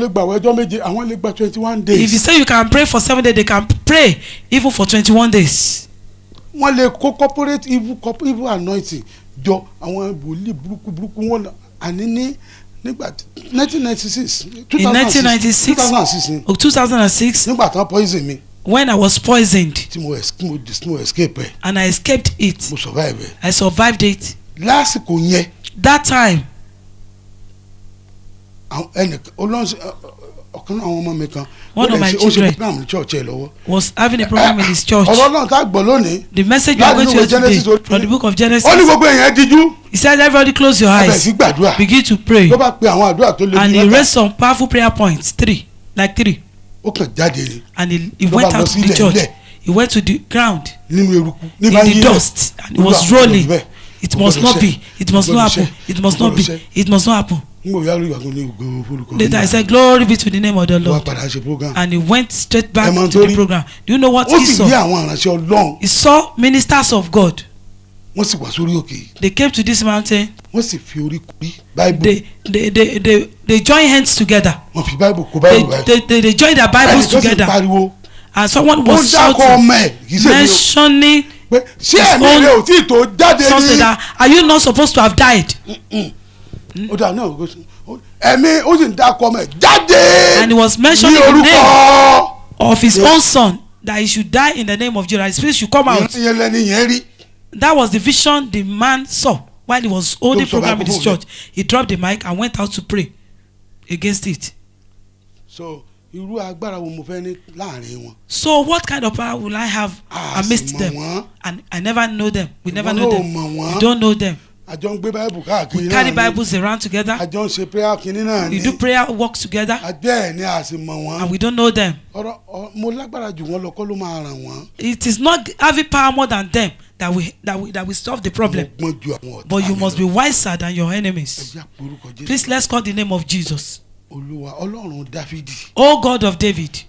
If you say you can pray for seven days, they can pray even for twenty-one days. Wọ́n lè kó corporate evil evil anointing jọ àwọn wòlíì burúkú burúkú wọn àní ní nígbà nineteen ninety-six. In nineteen ninety-six or two thousand six. Nígbà tán poison mi. When I was poisoned. Tí mo escape ẹ. And I escaped it. Mo survive ẹ. I survived it. Lásìkò yẹn. That time. One of my children was having a program in his church. The message we are going to hear today from the book of Genesis. He said, everybody close your eyes, begin to pray, and he raised some powerful prayer points, three, like three, and he, he went out to the church. He went to the ground in the dust, and he was rolling. It must not be, it must not happen, it must not be, it must not happen. Later I said, glory be to the name of the Lord. And he went straight back to the program. Do you know what he saw? He saw ministers of God. They came to this mountain. They they they they, they joined hands together. They, they, they, they joined their Bibles together. And someone was shouting, mentioning his own something that, are you not supposed to have died? Mm. And he was mentioning the name of his own son, that he should die in the name of Jesus. His spirit should come out. That was the vision the man saw while he was holding the program in his church. He dropped the mic and went out to pray against it. So, so what kind of power will I have amidst them? And I never know them. We never know them. We don't know them. We carry Bibles around together. We do prayer work together. And we don't know them. It is not having power more than them that we that we that we solve the problem. But you must be wiser than your enemies. Please, let's call the name of Jesus. Oh God of David,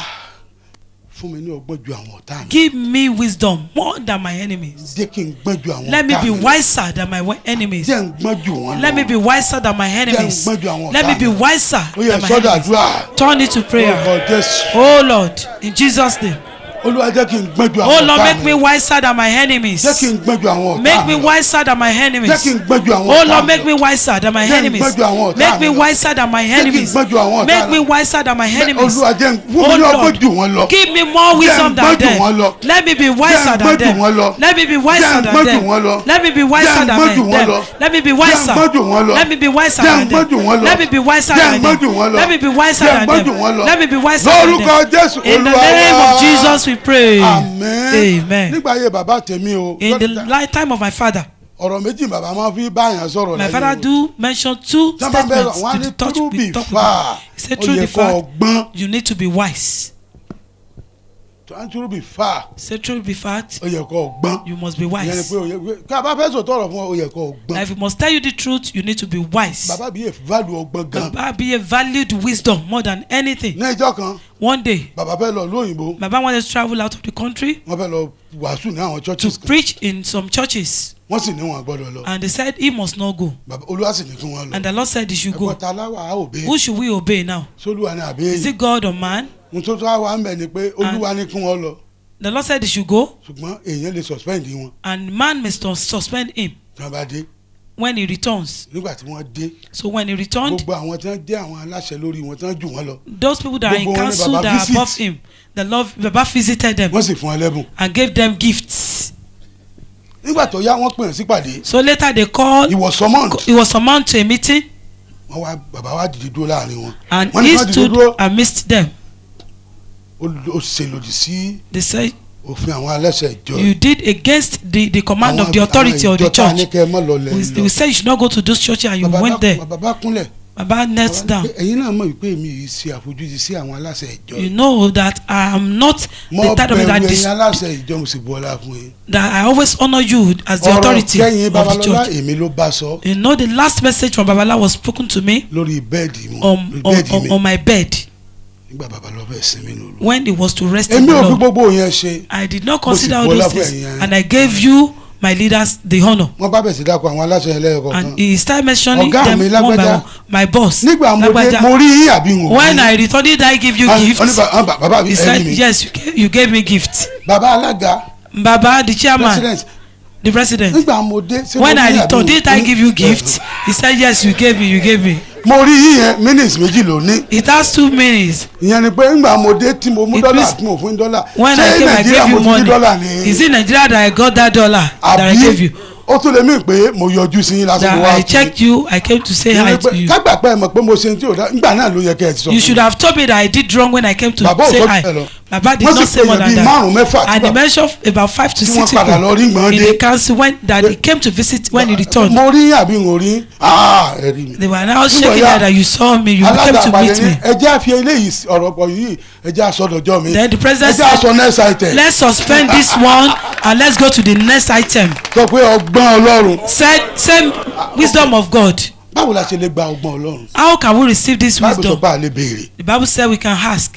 give me wisdom more than my enemies. Let me be wiser than my enemies. Let me be wiser than my enemies. Let me be wiser than my enemies. Turn it to prayer. Oh Lord, in Jesus' name. Oh Lord, make me wiser than my enemies. Make me wiser than my enemies. Oh Lord, make me wiser than my enemies. Make me wiser than my enemies. Make me wiser than my enemies. Oh Lord, give me more wisdom than them. Let me be wiser than them. Let me be wiser than them. Let me be wiser than them. Let me be wiser. Let me be wiser than them. Let me be wiser than them. Let me be wiser than them. Let me be wiser than them. In the name of Jesus we pray. Amen. Amen. In the lifetime of my father, my father do mention two statements to the touch with talk with. He said through the fact you need to be wise. true be far. Say truth be fact. Ó yẹ kó gbọ́n. You must be wise. Ìyẹn ni pé ká bá fẹ́ sọ tọrọ fún ọ ó yẹ kó gbọ́n. If he must tell you the truth, you need to be wise. Bàbá bí yẹ value ọgbọ́n gan. Bàbá bí yẹ valued wisdom more than anything. Ní ìjọ kan. One day. Bàbá fẹ́ lọ lóyìnbó. Bàbá wanted to travel out of the country. Wọ́n fẹ́ lọ wàásù ní àwọn churches. To preach in some churches. Wọ́n sì ní wọn gbọ́dọ̀ lọ. And they said he must not go. Bàbá Olúwa sì ní kí wọ́n lọ. And the Lord said he should go. Ẹ̀kọ́ ta láwa á obey. Who should we obey now? Sólúwa ni àbí èyí. Is it God or man? Mo tó tó àwa ń bẹ̀ ni pé Olúwa ní kí wọ́n lọ. The Lord said he should go. Ṣùgbọ́n èèyàn lè suspend wọn. And man must suspend him. Tí wọ́n bá dé. When he returns. Nígbà tí wọ́n dé. So when he returned. Gbogbo àwọn tí wọ́n jẹ́ àwọn aláṣẹ lórí wọn tí wọ́n jù wọ́n lọ. Those people that are in council that are above him. The Lord Baba visited them. Wọ́n sì fún wọn lẹ́bùn. And gave them gifts. Nígbà tó yá wọ́n pè é sípàdé. So later they called. He was summoned. He was summoned to a meeting. Wọ́n wá bàbá wa dìde dúró láàrin wọn. And he stood amidst them. Ó ṣe lòdì sí. They said. Òfin àwọn aláṣẹ ìjọ. You did against the the command of the authority of the church. They will say you should not go to those churches and you went there. Bàbá kúnlẹ̀. Baba knelt down. Ẹ̀yin náà mọ̀ wípé mi yìí ṣe àfojúdi sí àwọn aláṣẹ ìjọ. You know that I am not the type of that dis. Mo bẹ̀rù ẹ̀yin aláṣẹ ìjọ mo sì bu ọlá fún yín. That I always honour you as the authority of the church. Ọ̀rọ̀ kẹ́yìn Babalọ́lá èmi ló bá sọ. You know the last message from Babala was spoken to me. Lórí bẹ́ẹ̀dì mi. On on on my bed. Nígbà Babalọ́lá bẹ̀ sinmi lóru. When it was to rest in the Lord. Èmi ò fi gbogbo yẹn ṣe. I did not consider all those things and I gave you my leaders the honour. Wọ́n bá bẹ̀ sí dákọ̀ àwọn aláṣẹ ẹlẹ́yọkọ̀ kan. And he started mentioning them one by one. My boss. Nígbà mo dé mo rí yín àbí wọn. When I returned did I give you gifts? He said yes you gave, you gave me gifts. Bàbá alága. Baba the chairman. President. The president. Nígbà mo dé. When I returned did I give you gifts? He said yes you gave me you gave me. Mo rí yín yẹn minutes méjì ló ní. It has two minutes. Ìyẹn ni pé nígbà mo dé tí mo mú dọ́là tí mo fún dọ́là. When I came I gave you money. Is it Nigeria that I got that dollar that I gave you? Ó tún lè mí pé mo yọjú sí yín lásìkò wá. That I checked you I came to say hi to you. Kágbà pé ẹ mọ̀ pé mo ṣe tí o dá nígbà náà ló yẹ kẹ́ ẹ ti sọ. You should have told me that I did wrong when I came to say hi. Baba did not say more than that. And he mentioned about five to six people in the council when that he came to visit when he returned. Mo rí àbí mo rí ah ẹ rí mi. They were now shaking that, that you saw me you came to meet me. Ẹ jẹ́ àfi eléyìí ọ̀rọ̀ pọ̀ yìí ẹ jẹ́ àsọdọ̀jọ́ mi. Then the president said let's suspend this one and let's go to the next item. Sọ pé ọgbọ́n Ọlọ́run. Said same wisdom of God. Báwo la ṣe lè gba ọgbọ́n Ọlọ́run? How can we receive this wisdom? Báwo sọ pé a lè béèrè? The Bible said we can ask.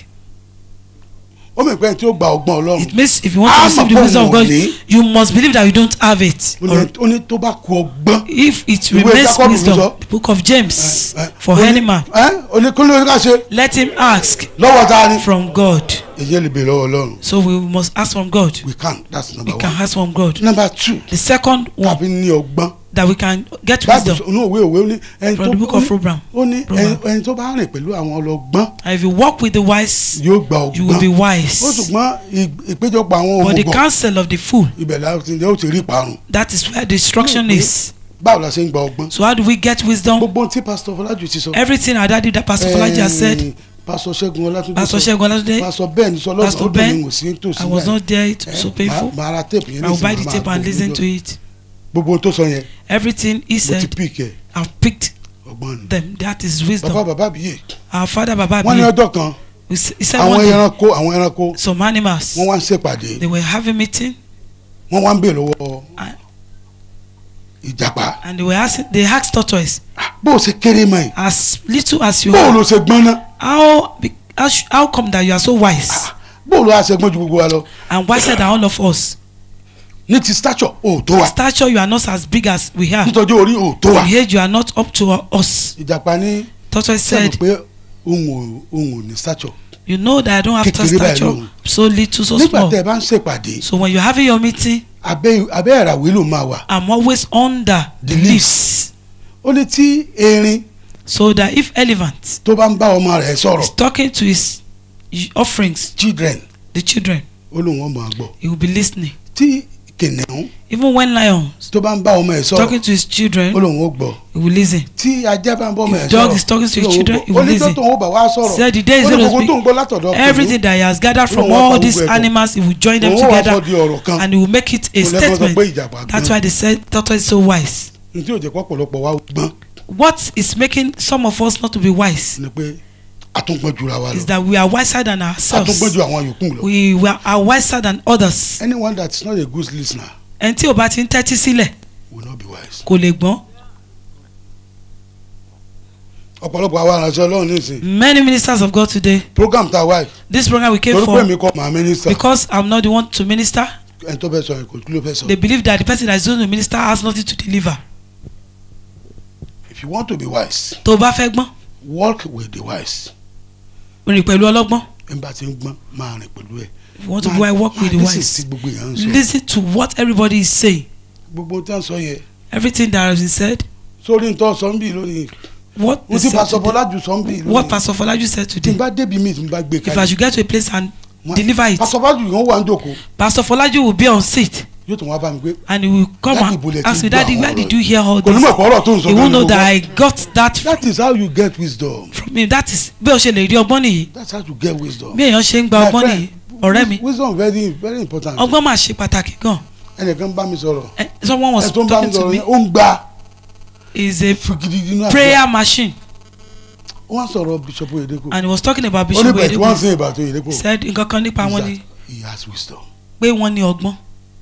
Ó mọ̀ pé tí ó gba ọgbọ́n Ọlọ́run. It means if you want to receive the wisdom of God you must believe that you don't have it. Ó ní tó bá kù ọgbọ́n. If it remains wisdom the book of James for any man. Oníkúnlẹ̀ ká ṣe. Let him ask. Lọ́wọ́ ta ni. From God. Èyí lè béèrè lọ́wọ́ Ọlọ́run. So we must ask from God. We can that's number we one. We can ask from God. Number two. The second one. Tàbí ní ọgbọ́n. That we can get wisdom. Inú òwe òwe ó ní ẹni tó from the book of Proverbs. Ó ní ẹni tó bá rìn pẹ̀lú àwọn ọlọ́gbọ́n. And if you walk with the wise. Yóò gba ọgbọ́n. You will be wise. Ó ṣùgbọ́n ìpéjọpọ̀ àwọn òmùgọ̀. But the counsel of the fool. Ibẹ̀ la ti yóò ti rí ìparun. That is where destruction is. Báwo la ṣe ń gba ọgbọ́n? So how do we get wisdom? Gbogbo tí Pastor Fọlájú ti sọ. Everything our daddy that Pastor Fọlájú has said. Pastor Ṣẹ́gun Ọlátúndé. Pastor Ṣẹ́gun Ọlátúndé. Pastor Ben sọ lọ́sọ̀ ó dùn mí wò sí tòsí. I was not there it was so painful. Màá ra tape yẹn I will buy the tape and listen to it. Gbogbo tó sọ yẹn. Everything he said. Mo ti pick ẹ. I have picked ọgbọ́n them. That is wisdom. Bàbá bàbá bìyẹ. Our father bàbá bìyẹ. Wọ́n ní ọjọ́ kan. He said àwọn one day. ẹranko àwọn ẹranko. Some animals. Wọ́n wá ń ṣèpàdé. They were having meeting. Wọ́n wá ń bè lọ́wọ́ ìjàpá. And they were asking they asked tortoise. Bó o ṣe kéré mọ́ ẹ. As little as you are. Bó o lọ ṣe gbọ́n náà. How how how come that you are so wise. Bó o lọ ṣe gbọ́n ju gbogbo wa lọ. And wiser than all of us. Ní ti stature o tó wa. Stature you are not as big as we are. Nítorí orí o tó wa. In age you are not up to us. Ìjàpá ní. Tortoise said. Sẹ́nu pé òun ò òun ò ní stature. You know that I don't have to stature so little so small. Nígbà tẹ́ ẹ bá ń ṣèpàdé. So when you are having your meeting. Abẹ́ abẹ́ ẹ̀ràwé ló máa wà. I'm always under the leaves. Ó ní tí erin. So that if elephant. Tó bá ń bá ọmọ rẹ̀ sọ̀rọ̀. Is talking to his offerings. Children. The children. Ó lóun ó máa gbọ́. He will be listening. Tí kìnìún. Even when lions. Tó bá ń bá ọmọ ẹ̀ sọ̀rọ̀. Talking to his children. Ó lóun ó gbọ́. He will listen. Tí ajá bá ń bá ọmọ ẹ̀ sọ̀rọ̀. If dog is talking to his children he will listen. Ó ní tó tó ń bá wa sọ̀rọ̀. Said the day is going to speak. Everything that he has gathered from all these animals he will join them together and he will make it a statement. That's why they said tortoise is so wise. Ntí ó jẹ́ pọ̀pọ̀lọpọ̀ wa gbọ́n. What is making some of us not to be wise? Ni pé àtúngbọ́njura wa lọ. is that we are wiser than ourselves. àtúngbọ́nju àwọn yòókù lọ. we we are wiser than others. anyone that is not a good listener. ẹni tí o bá ti ń tẹ́tí sílẹ̀. will not be wise. kò lè gbọ́n. ọ̀pọ̀lọpọ̀ àwọn aránṣẹ́ Ọlọ́run nísìn. many ministers of God today. program ta wáyé. this program we came for. torí pé mi kọ́ màá minister. because I'm not the one to minister. ẹni tó fẹ́ sọ yẹn kò kí ló fẹ́ sọ. they believe that the person that is going to minister has nothing to deliver. if you want to be wise. tó o bá fẹ́ gbọ́n. work with the wise. rìn pẹ̀lú ọlọ́gbọ́n. ẹ̀ ń bá ti ń gbọ́n máa rìn pẹ̀lú ẹ̀. if you want to go and work with the wise. listen to what everybody is saying. gbogbo tí wọ́n sọ yẹ. everything that has been said. sórí n tó sọ ń bì lónìí. what is Pastor Folaju sọ ń bì lónìí. what Pastor Folaju said today. tí n bá débi mi tí n bá gbé kalẹ̀. if I should get to a place and deliver it. Pastor Folaju yóò wá ń jókòó. Pastor Folaju will be on seat. yóò tún wá bá mi gbé. and he will come and ask me, Daddy, where did you hear all this? kò ní mọ̀ pọ̀ ọ̀rọ̀ tó ń sọ. he won't know that I got that. that is how you get wisdom. from me that is bí o ṣe lè rí ọgbọ́n nìyí. that's how you get wisdom. bí èèyàn ṣe ń gba ọgbọ́n nìyí ọ̀rẹ́ mi. wisdom very very important. ọgbọ́n máa ṣe pàtàkì gan. ẹnìkan bá mi sọ̀rọ̀. someone was talking to me. ó ń gba. is a prayer machine. wọ́n sọ̀rọ̀ Bishop Oyedepo. and he was talking about Bishop Oyedepo. only but one thing about Oyedepo. he said nǹkan kan nípa wọn ni. he has wisdom. pé wọ́n ní ọgbọ́n.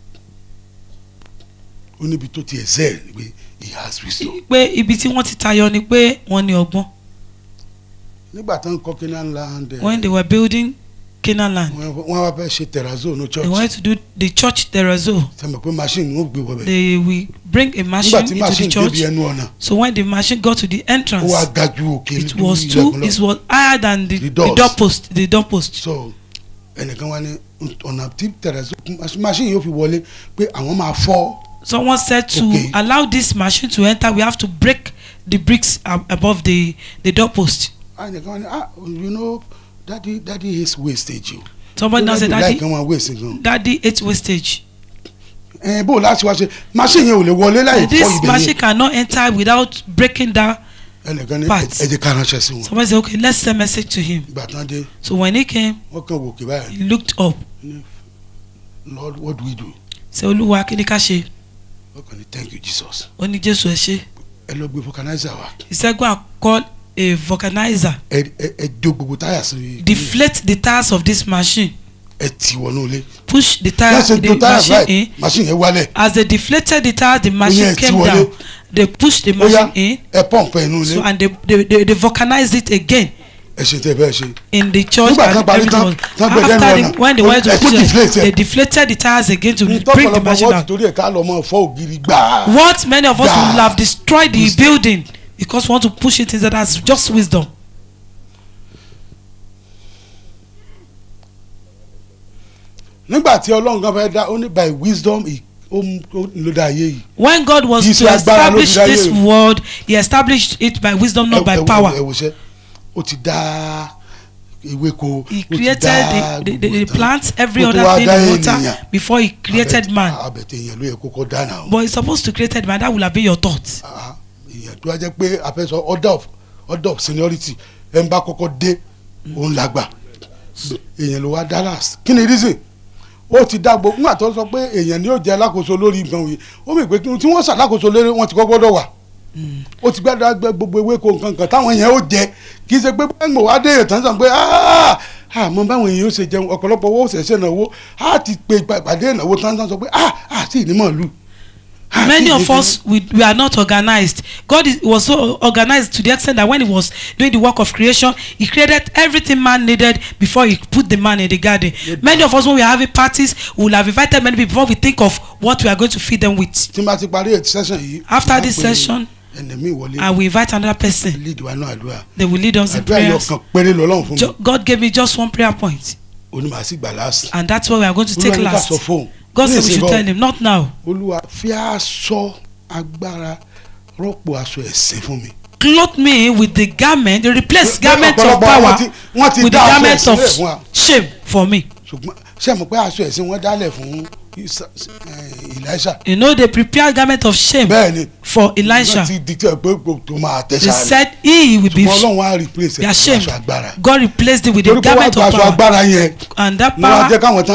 ó níbi tó ti excel ni pé he has wisdom. pé ibi tí wọ́n ti tayọ ni pé wọ́n ní ọgbọ́n. nígbà tó ń kọ́ Canaan land. when they were building Canaan land. wọ́n wá fẹ́ ṣe terrazzo no church. they wanted to do the church terrazzo. sẹ́mi pé machine wọ́n gbé wọbẹ̀. they will bring a machine into the church. nígbà tí machine débi ẹnu ọ̀nà. so when the machine got to the entrance. ó wá ga ju òkè it was too it was higher than the, the, the door post the door post. so ẹnìkan wá ní ọ̀nà tí terrazzo machine yóò fi wọlé pé àwọn máa fọ́. someone said to okay. allow this machine to enter we have to break the bricks ab above the the door post. ẹnìkan wá ní ah you know daddy daddy hates wastage o. somebody now say daddy daddy hates wastage. ẹ bó láti wá ṣe machine yẹn ò lè wọlé láì fọ́ ibẹ̀ yẹn. this machine cannot enter without breaking down parts. ẹ jẹ́ ká ránṣẹ́ sí wọn. somebody say okay let's send message to him. ìgbà tán dé. so when he came. wọ́n kàn wò kí báyìí. he looked up. Lord what do we do. ṣe olúwa kí ni ká ṣe. wọ́n kàn ní thank you Jesus. ó ní Jésù ẹ ṣé. ẹ lọ gbé vulcanizer wa. he said go and call a vulcanizer. ẹ ẹ ẹ jó gbogbo táyà sí. deflate the tires of this machine. ẹ tì wọnú ilé. push the tire the machine in. machine yẹn wálẹ̀. as they deflated the tire the machine came down. they pushed the machine in. ẹ pump ẹ nínú ilé. so and they they they, they vulcanized it again. ẹ ṣe tẹ bẹ́ẹ̀ ṣe. in the church and everything was after the when they went to church they deflated the tires again to bring the machine down. what many of us would have destroyed the building because we want to push it inside as just wisdom. nígbà tí Ọlọ́run kan fẹ́ dá ó ní by wisdom ló dá ayé yìí. when God was to establish this world he established it by wisdom not by power. ó ti dá ewéko. he created the, the, the, the plants every other thing in water before he created man. abẹ́tẹ̀ èèyàn ló yẹ kókó dáná. but he supposed to create man that would have been your thought. èèyàn tó wá jẹ́ pé àfẹ́sọ order of order of seniority ẹ̀ ń bá kọ́kọ́ dé òun làgbà èèyàn ló wá Dallas kí ni reason ó ti dá gbogbo nígbà tó sọ pé èèyàn ni yóò jẹ́ alákòóso lórí ìgbọ̀n yìí ó mọ̀ pé tí wọ́n ṣàlákòóso lórí wọn ti kọ́ gbọ́dọ̀ wà ó ti gbàdá gbogbo ewéko nǹkan kan táwọn èèyàn ó jẹ kì í ṣe pé bẹ́ẹ̀ ń wá dé ètò sàn pé àmọ́ báwọn èèyàn ó ṣe jẹun ọ̀pọ̀lọpọ̀ owó ṣẹ̀ṣẹ̀ náwó á ti pe ìpàdé ìnáwó tán sọ pé àti ìnímọ̀ lù. many of us we, we are not organized. God is, was so organized to the extent that when he was doing the work of creation he created everything man needed before he put the man in the garden. Yeah. Many of us when we are having parties we will have invited many people before we think of what we are going to feed them with. tí n bá ti parí session yìí. after this session I will invite another person. They will lead us in prayers. God gave me just one prayer point. And that's what we are going to take last. God said we should tell him, not now. Clothe me with the garment, the replace garment of power with the garment of shame for me. Elisha. You know they prepared garment of shame for Elisha. They said he will be ashamed. God replaced it with the garment of power. And that power,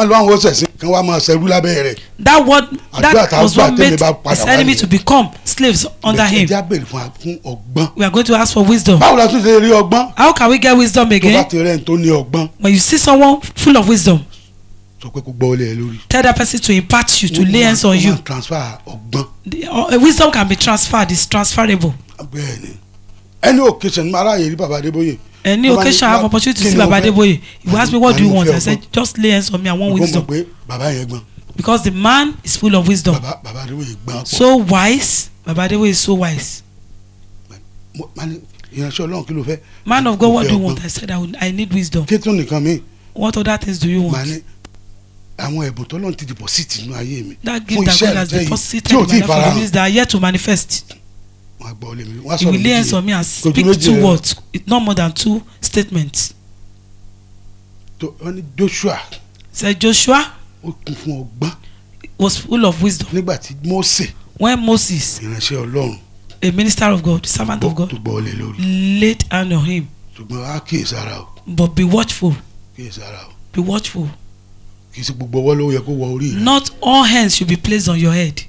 that word, that was what made his enemy to become slaves under him. We are going to ask for wisdom. How can we get wisdom again? When you see someone full of wisdom, tell that person to impart you, to lay hands on you. The, uh, wisdom can be transferred, it's transferable. Any occasion, Any occasion I have opportunity to see Baba Adeboye, you ask me what do you want, I said just lay hands on me, I want wisdom. Because the man is full of wisdom. So wise, Baba Adeboye is so wise. Man of God, what do you want? I said I, would, I need wisdom. What other things do you want? That gift that God has deposited in my life for the means that are yet to manifest. He will lay hands on me and speak two words, not more than two statements. Joshua said Joshua was full of wisdom. When Moses, a minister of God, servant of God, laid hand on him. But be watchful. Be watchful. Not all hands should be placed on your head.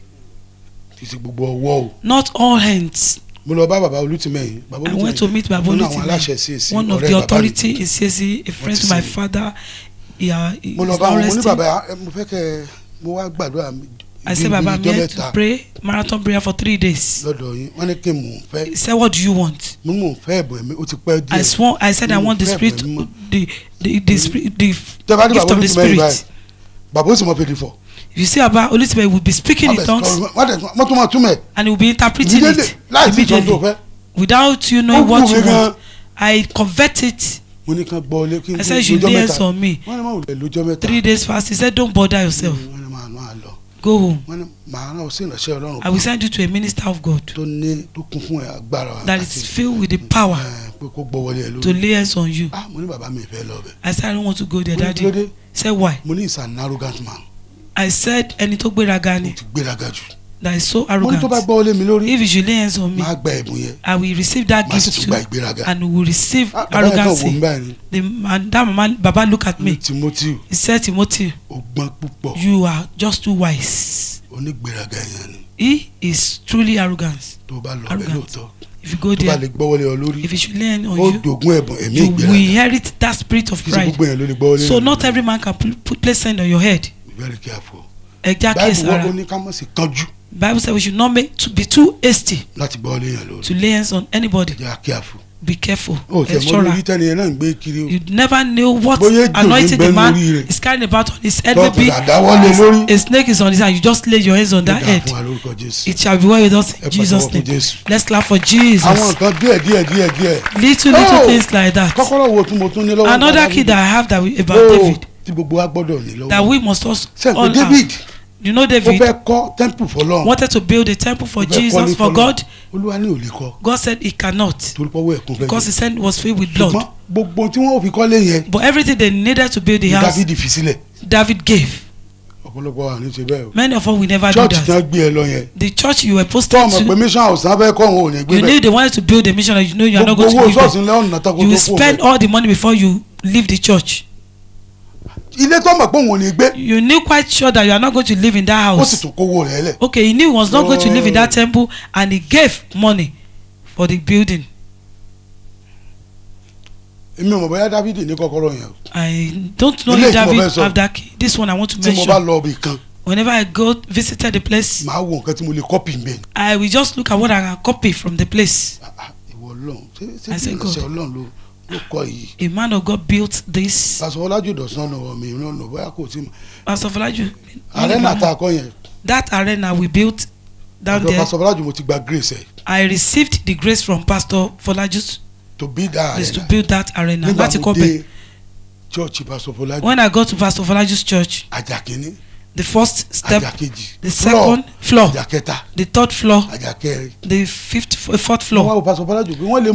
Not all hands. I went to meet Baba Olutime, one of the authority in C S E, a friend to my father. Yeah, he is arrested. I said, Baba, I'm here to pray marathon prayer for three days. He said, what do you want? I swore, I said, I want the spirit, the the the spirit, the gift of the spirit. If you see Baba Olutime will be speaking in tongues and he will be interpreting it immediately without you knowing what you want. I convert it. I said, you lay hands on me. Three days fast. He said, don't bother yourself. Go home. I will send you to a minister of God that is filled with the power to lay hands on you. I said, I don't want to go there, Daddy. He said, why? He's an arrogant man. I said, ẹni tó gbéraga ni. That is so arrogant. If you should lay hands on me, I will receive that gift too, and will receive arrogancy. The man, that man, Baba, look at me. He said, Timothy, you are just too wise. He is truly arrogant. arrogant. If you go there, if you should learn on you, you will inherit that spirit of pride. So not every man can put place hand on your head. Be very careful. Bible says we should not make to be too hasty to lay hands on anybody. Be careful. Oh, you never knew what anointing the man is carrying about on his head. Maybe a snake is on his hand. You just lay your hands on that head. It shall be well with us in Jesus' name. Let's clap for Jesus. Little little things like that. Another key that I have that we, about David, that we must also all have. You know, David wanted to build a temple for Jesus, for God. God said he cannot because his hand was filled with blood. But everything they needed to build the house, David gave. Many of us will never do that. The church you were posted to, you knew they wanted to build a mission, you know you are not going to leave them. You will spend all the money before you leave the church. You knew quite sure that you are not going to live in that house. Okay, he knew he was not going to live in that temple, and he gave money for the building. I don't know if David have that key. This one I want to mention. Whenever I go visited the place, I will just look at what I can copy from the place. I said, God, a man of God built this. Pastor Folaju does not know me. No, no. Pastor Folaju. That arena we built down there. Pastor Folaju mo ti gba grace. I received the grace from Pastor Folaju to build that arena. To build that arena. Láti kọ́ bẹ̀. Church Pastor Folaju. When I go to Pastor Folaju's church, Ajakini, the first step, the second floor, the third floor, the fifth, fourth floor.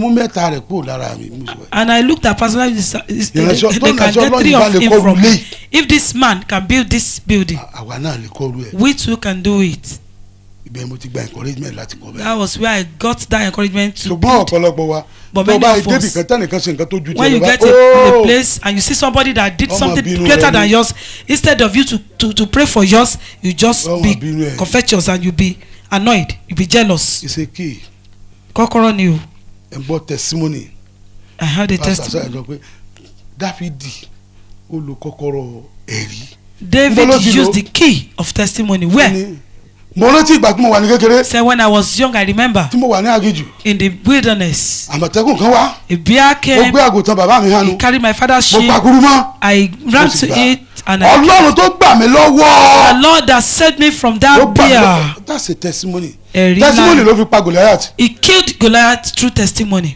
And I looked at Pastor Folaju, they can get three of him from if this man can build this building, àwa náà lè kọ́ ru ẹ̀. we too can do it. ibẹ̀ mo ti gba encouragement láti kọ́ bẹ́ẹ̀. That was where I got that encouragement to build. ṣùgbọ́n ọ̀pọ̀lọpọ̀ wa But tó many bá of débi us, kan tẹ́nìkan ṣe nǹkan tó ju when you tiẹ̀ lọ get bá, a, "Oh!" a place and you see somebody that did Ọmọ something bínú greater rẹ than ni. yours, instead of you to to to pray for yours, you just Ọmọ be bínú ẹ. covetous and you be annoyed, you be jealous. it's a key. Kọ́kọ́rọ́ ni o. ẹ̀ ń gbọ́ testimony. I had a Pastor testimony. sọ pé Dáfídì ó lo kọ́kọ́rọ́ ẹ̀rí. David Níbo ló ti lò? used the key of testimony. Ó Where? ní, mo rántí ìgbà tí mo wà ní kékeré Say when I was young, I remember tí mo wà ní aginjù in the wilderness, àmọ̀tẹ́kùn kan wá a bear ó came. gbé àgùntàn bàbá mi He hánu carried my father's mo sheep. pakuru mọ́. I ran Mo sì to gbà. it and I. Ọlọ́run tó gbà mí The lọ́wọ́ Lord that saved me from ló that gbà mí bear. lọ́wọ́. That's a testimony. Ẹ̀rí testimony ńlá. ló fi pa Goliath. He killed Goliath through testimony.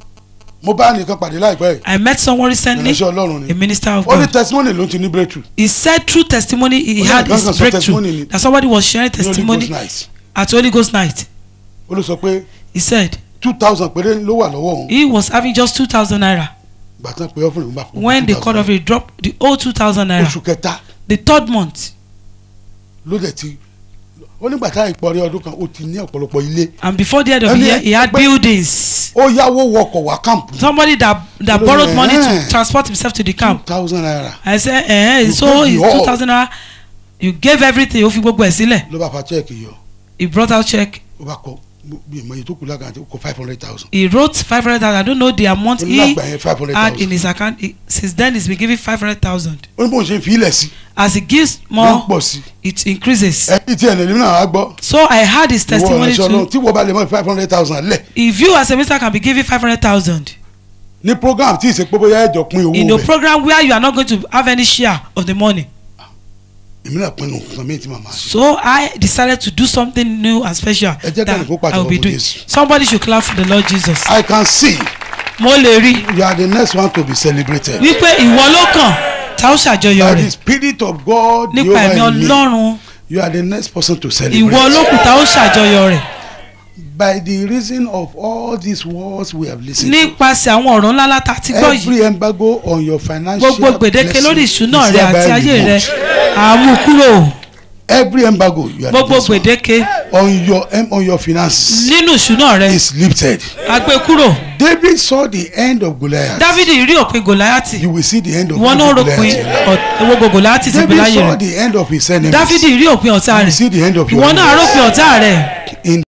mo bá nìkan pàdé láìpẹ́ yìí. I met someone recently, ìránṣẹ́ Ọlọ́run ni. a minister of ó ní God. testimony ló ń ti ní breakthrough. He said through testimony he Ó ní had nǹkan kan his sọ breakthrough. testimony ni. That somebody was sharing ní Holy testimony Ghost night. at Holy Ghost night. ó ló sọ pé He said two thousand péré ló wà lọ́wọ́ òun. he was having just two thousand naira. ìgbà tán pé ọ́fùnrin bá fún When they called off, he dropped the whole two thousand naira. oṣù kẹta The third month, ló dẹ̀ ti ó nígbà tá ìparí ọdún kan ó ti ní ọ̀pọ̀lọpọ̀ ilé. and before the end of the Ẹni year, he had pé- buildings. ó yáwó wọkọ̀ wá camp. Somebody that that Olórí borrowed money to ẹ̀. transport himself to the two camp. thousand naira I said, eh, You so gave it's the all. two thousand naira. You gave everything. Ó fi gbogbo ẹ̀ sílẹ̀. ló bá fa check yọ He brought out check. ó bá kọ bí ìmọ̀ iye tó kù lágàntí ó kọ five hundred thousand. He wrote five hundred thousand. I don't know the amount he onílàgbà yẹn five hundred had in thousand. his account. He, since then, he's been giving five hundred thousand. ó ní bóun ṣe ń fi ilẹ̀ sí As he gives ló ń more, pọ̀ sí. it increases. ẹbí tí ẹnì nínú àwọn àgbọ̀. So I had his ìwọ testimony ìránṣẹ́ Ọlọ́run too. tí wọ́n bá lè mọ five hundred thousand lẹ̀ If you as a minister can be giving five hundred thousand ní program tí ìṣe pé bóyá ẹ̀jọ̀ pín owó in a rẹ̀ program where you are not going to have any share of the money. èmi náà pinnu nǹkan mi tí màmá ṣe. So I decided to do something new and special Ẹ jẹ́ that kẹ́ni kó pàtẹ́wọ́ I will be fún doing. Jésù. Somebody should clap for the Lord Jesus. I can see Mo lè rí you are the next one to be celebrated. wípé ìwọ ló kàn tá ó ṣàjọyọ̀ by the rẹ̀ spirit of God nípa Jehovah ẹ̀mí in me Ọlọ́run. you are the next person to Ìwọ ló celebrate. kù tá ó ṣàjọyọ̀ rẹ̀ by the reason of all these words we have listened to. nípasẹ̀ àwọn ọ̀rọ̀ ńlá látà tí gbọ́ yìí. every embargo on your financial Gbogbo gbèdéke lórí ìṣúná is rẹ̀ àti hereby ayé rẹ̀ removed. àmú kúrò. every embargo you have Gbogbo this one, gbèdéke on your em- on your finances nínú ìṣúná rẹ̀ is lifted. àgbẹ̀ kúrò. David saw the end of Goliath. Dávidi rí òpin Gòláyátì. you will see the end of Ìwọ náà every ròpin Goliath in your life. gbogbo Gòláyátì ti David gbé láyé saw rẹ̀. the end of his enemies. Dávidi rí òpin ọ̀tá you will rẹ̀. see the end of your Ìwọ náà enemies. ròpin ọ̀tá rẹ̀. in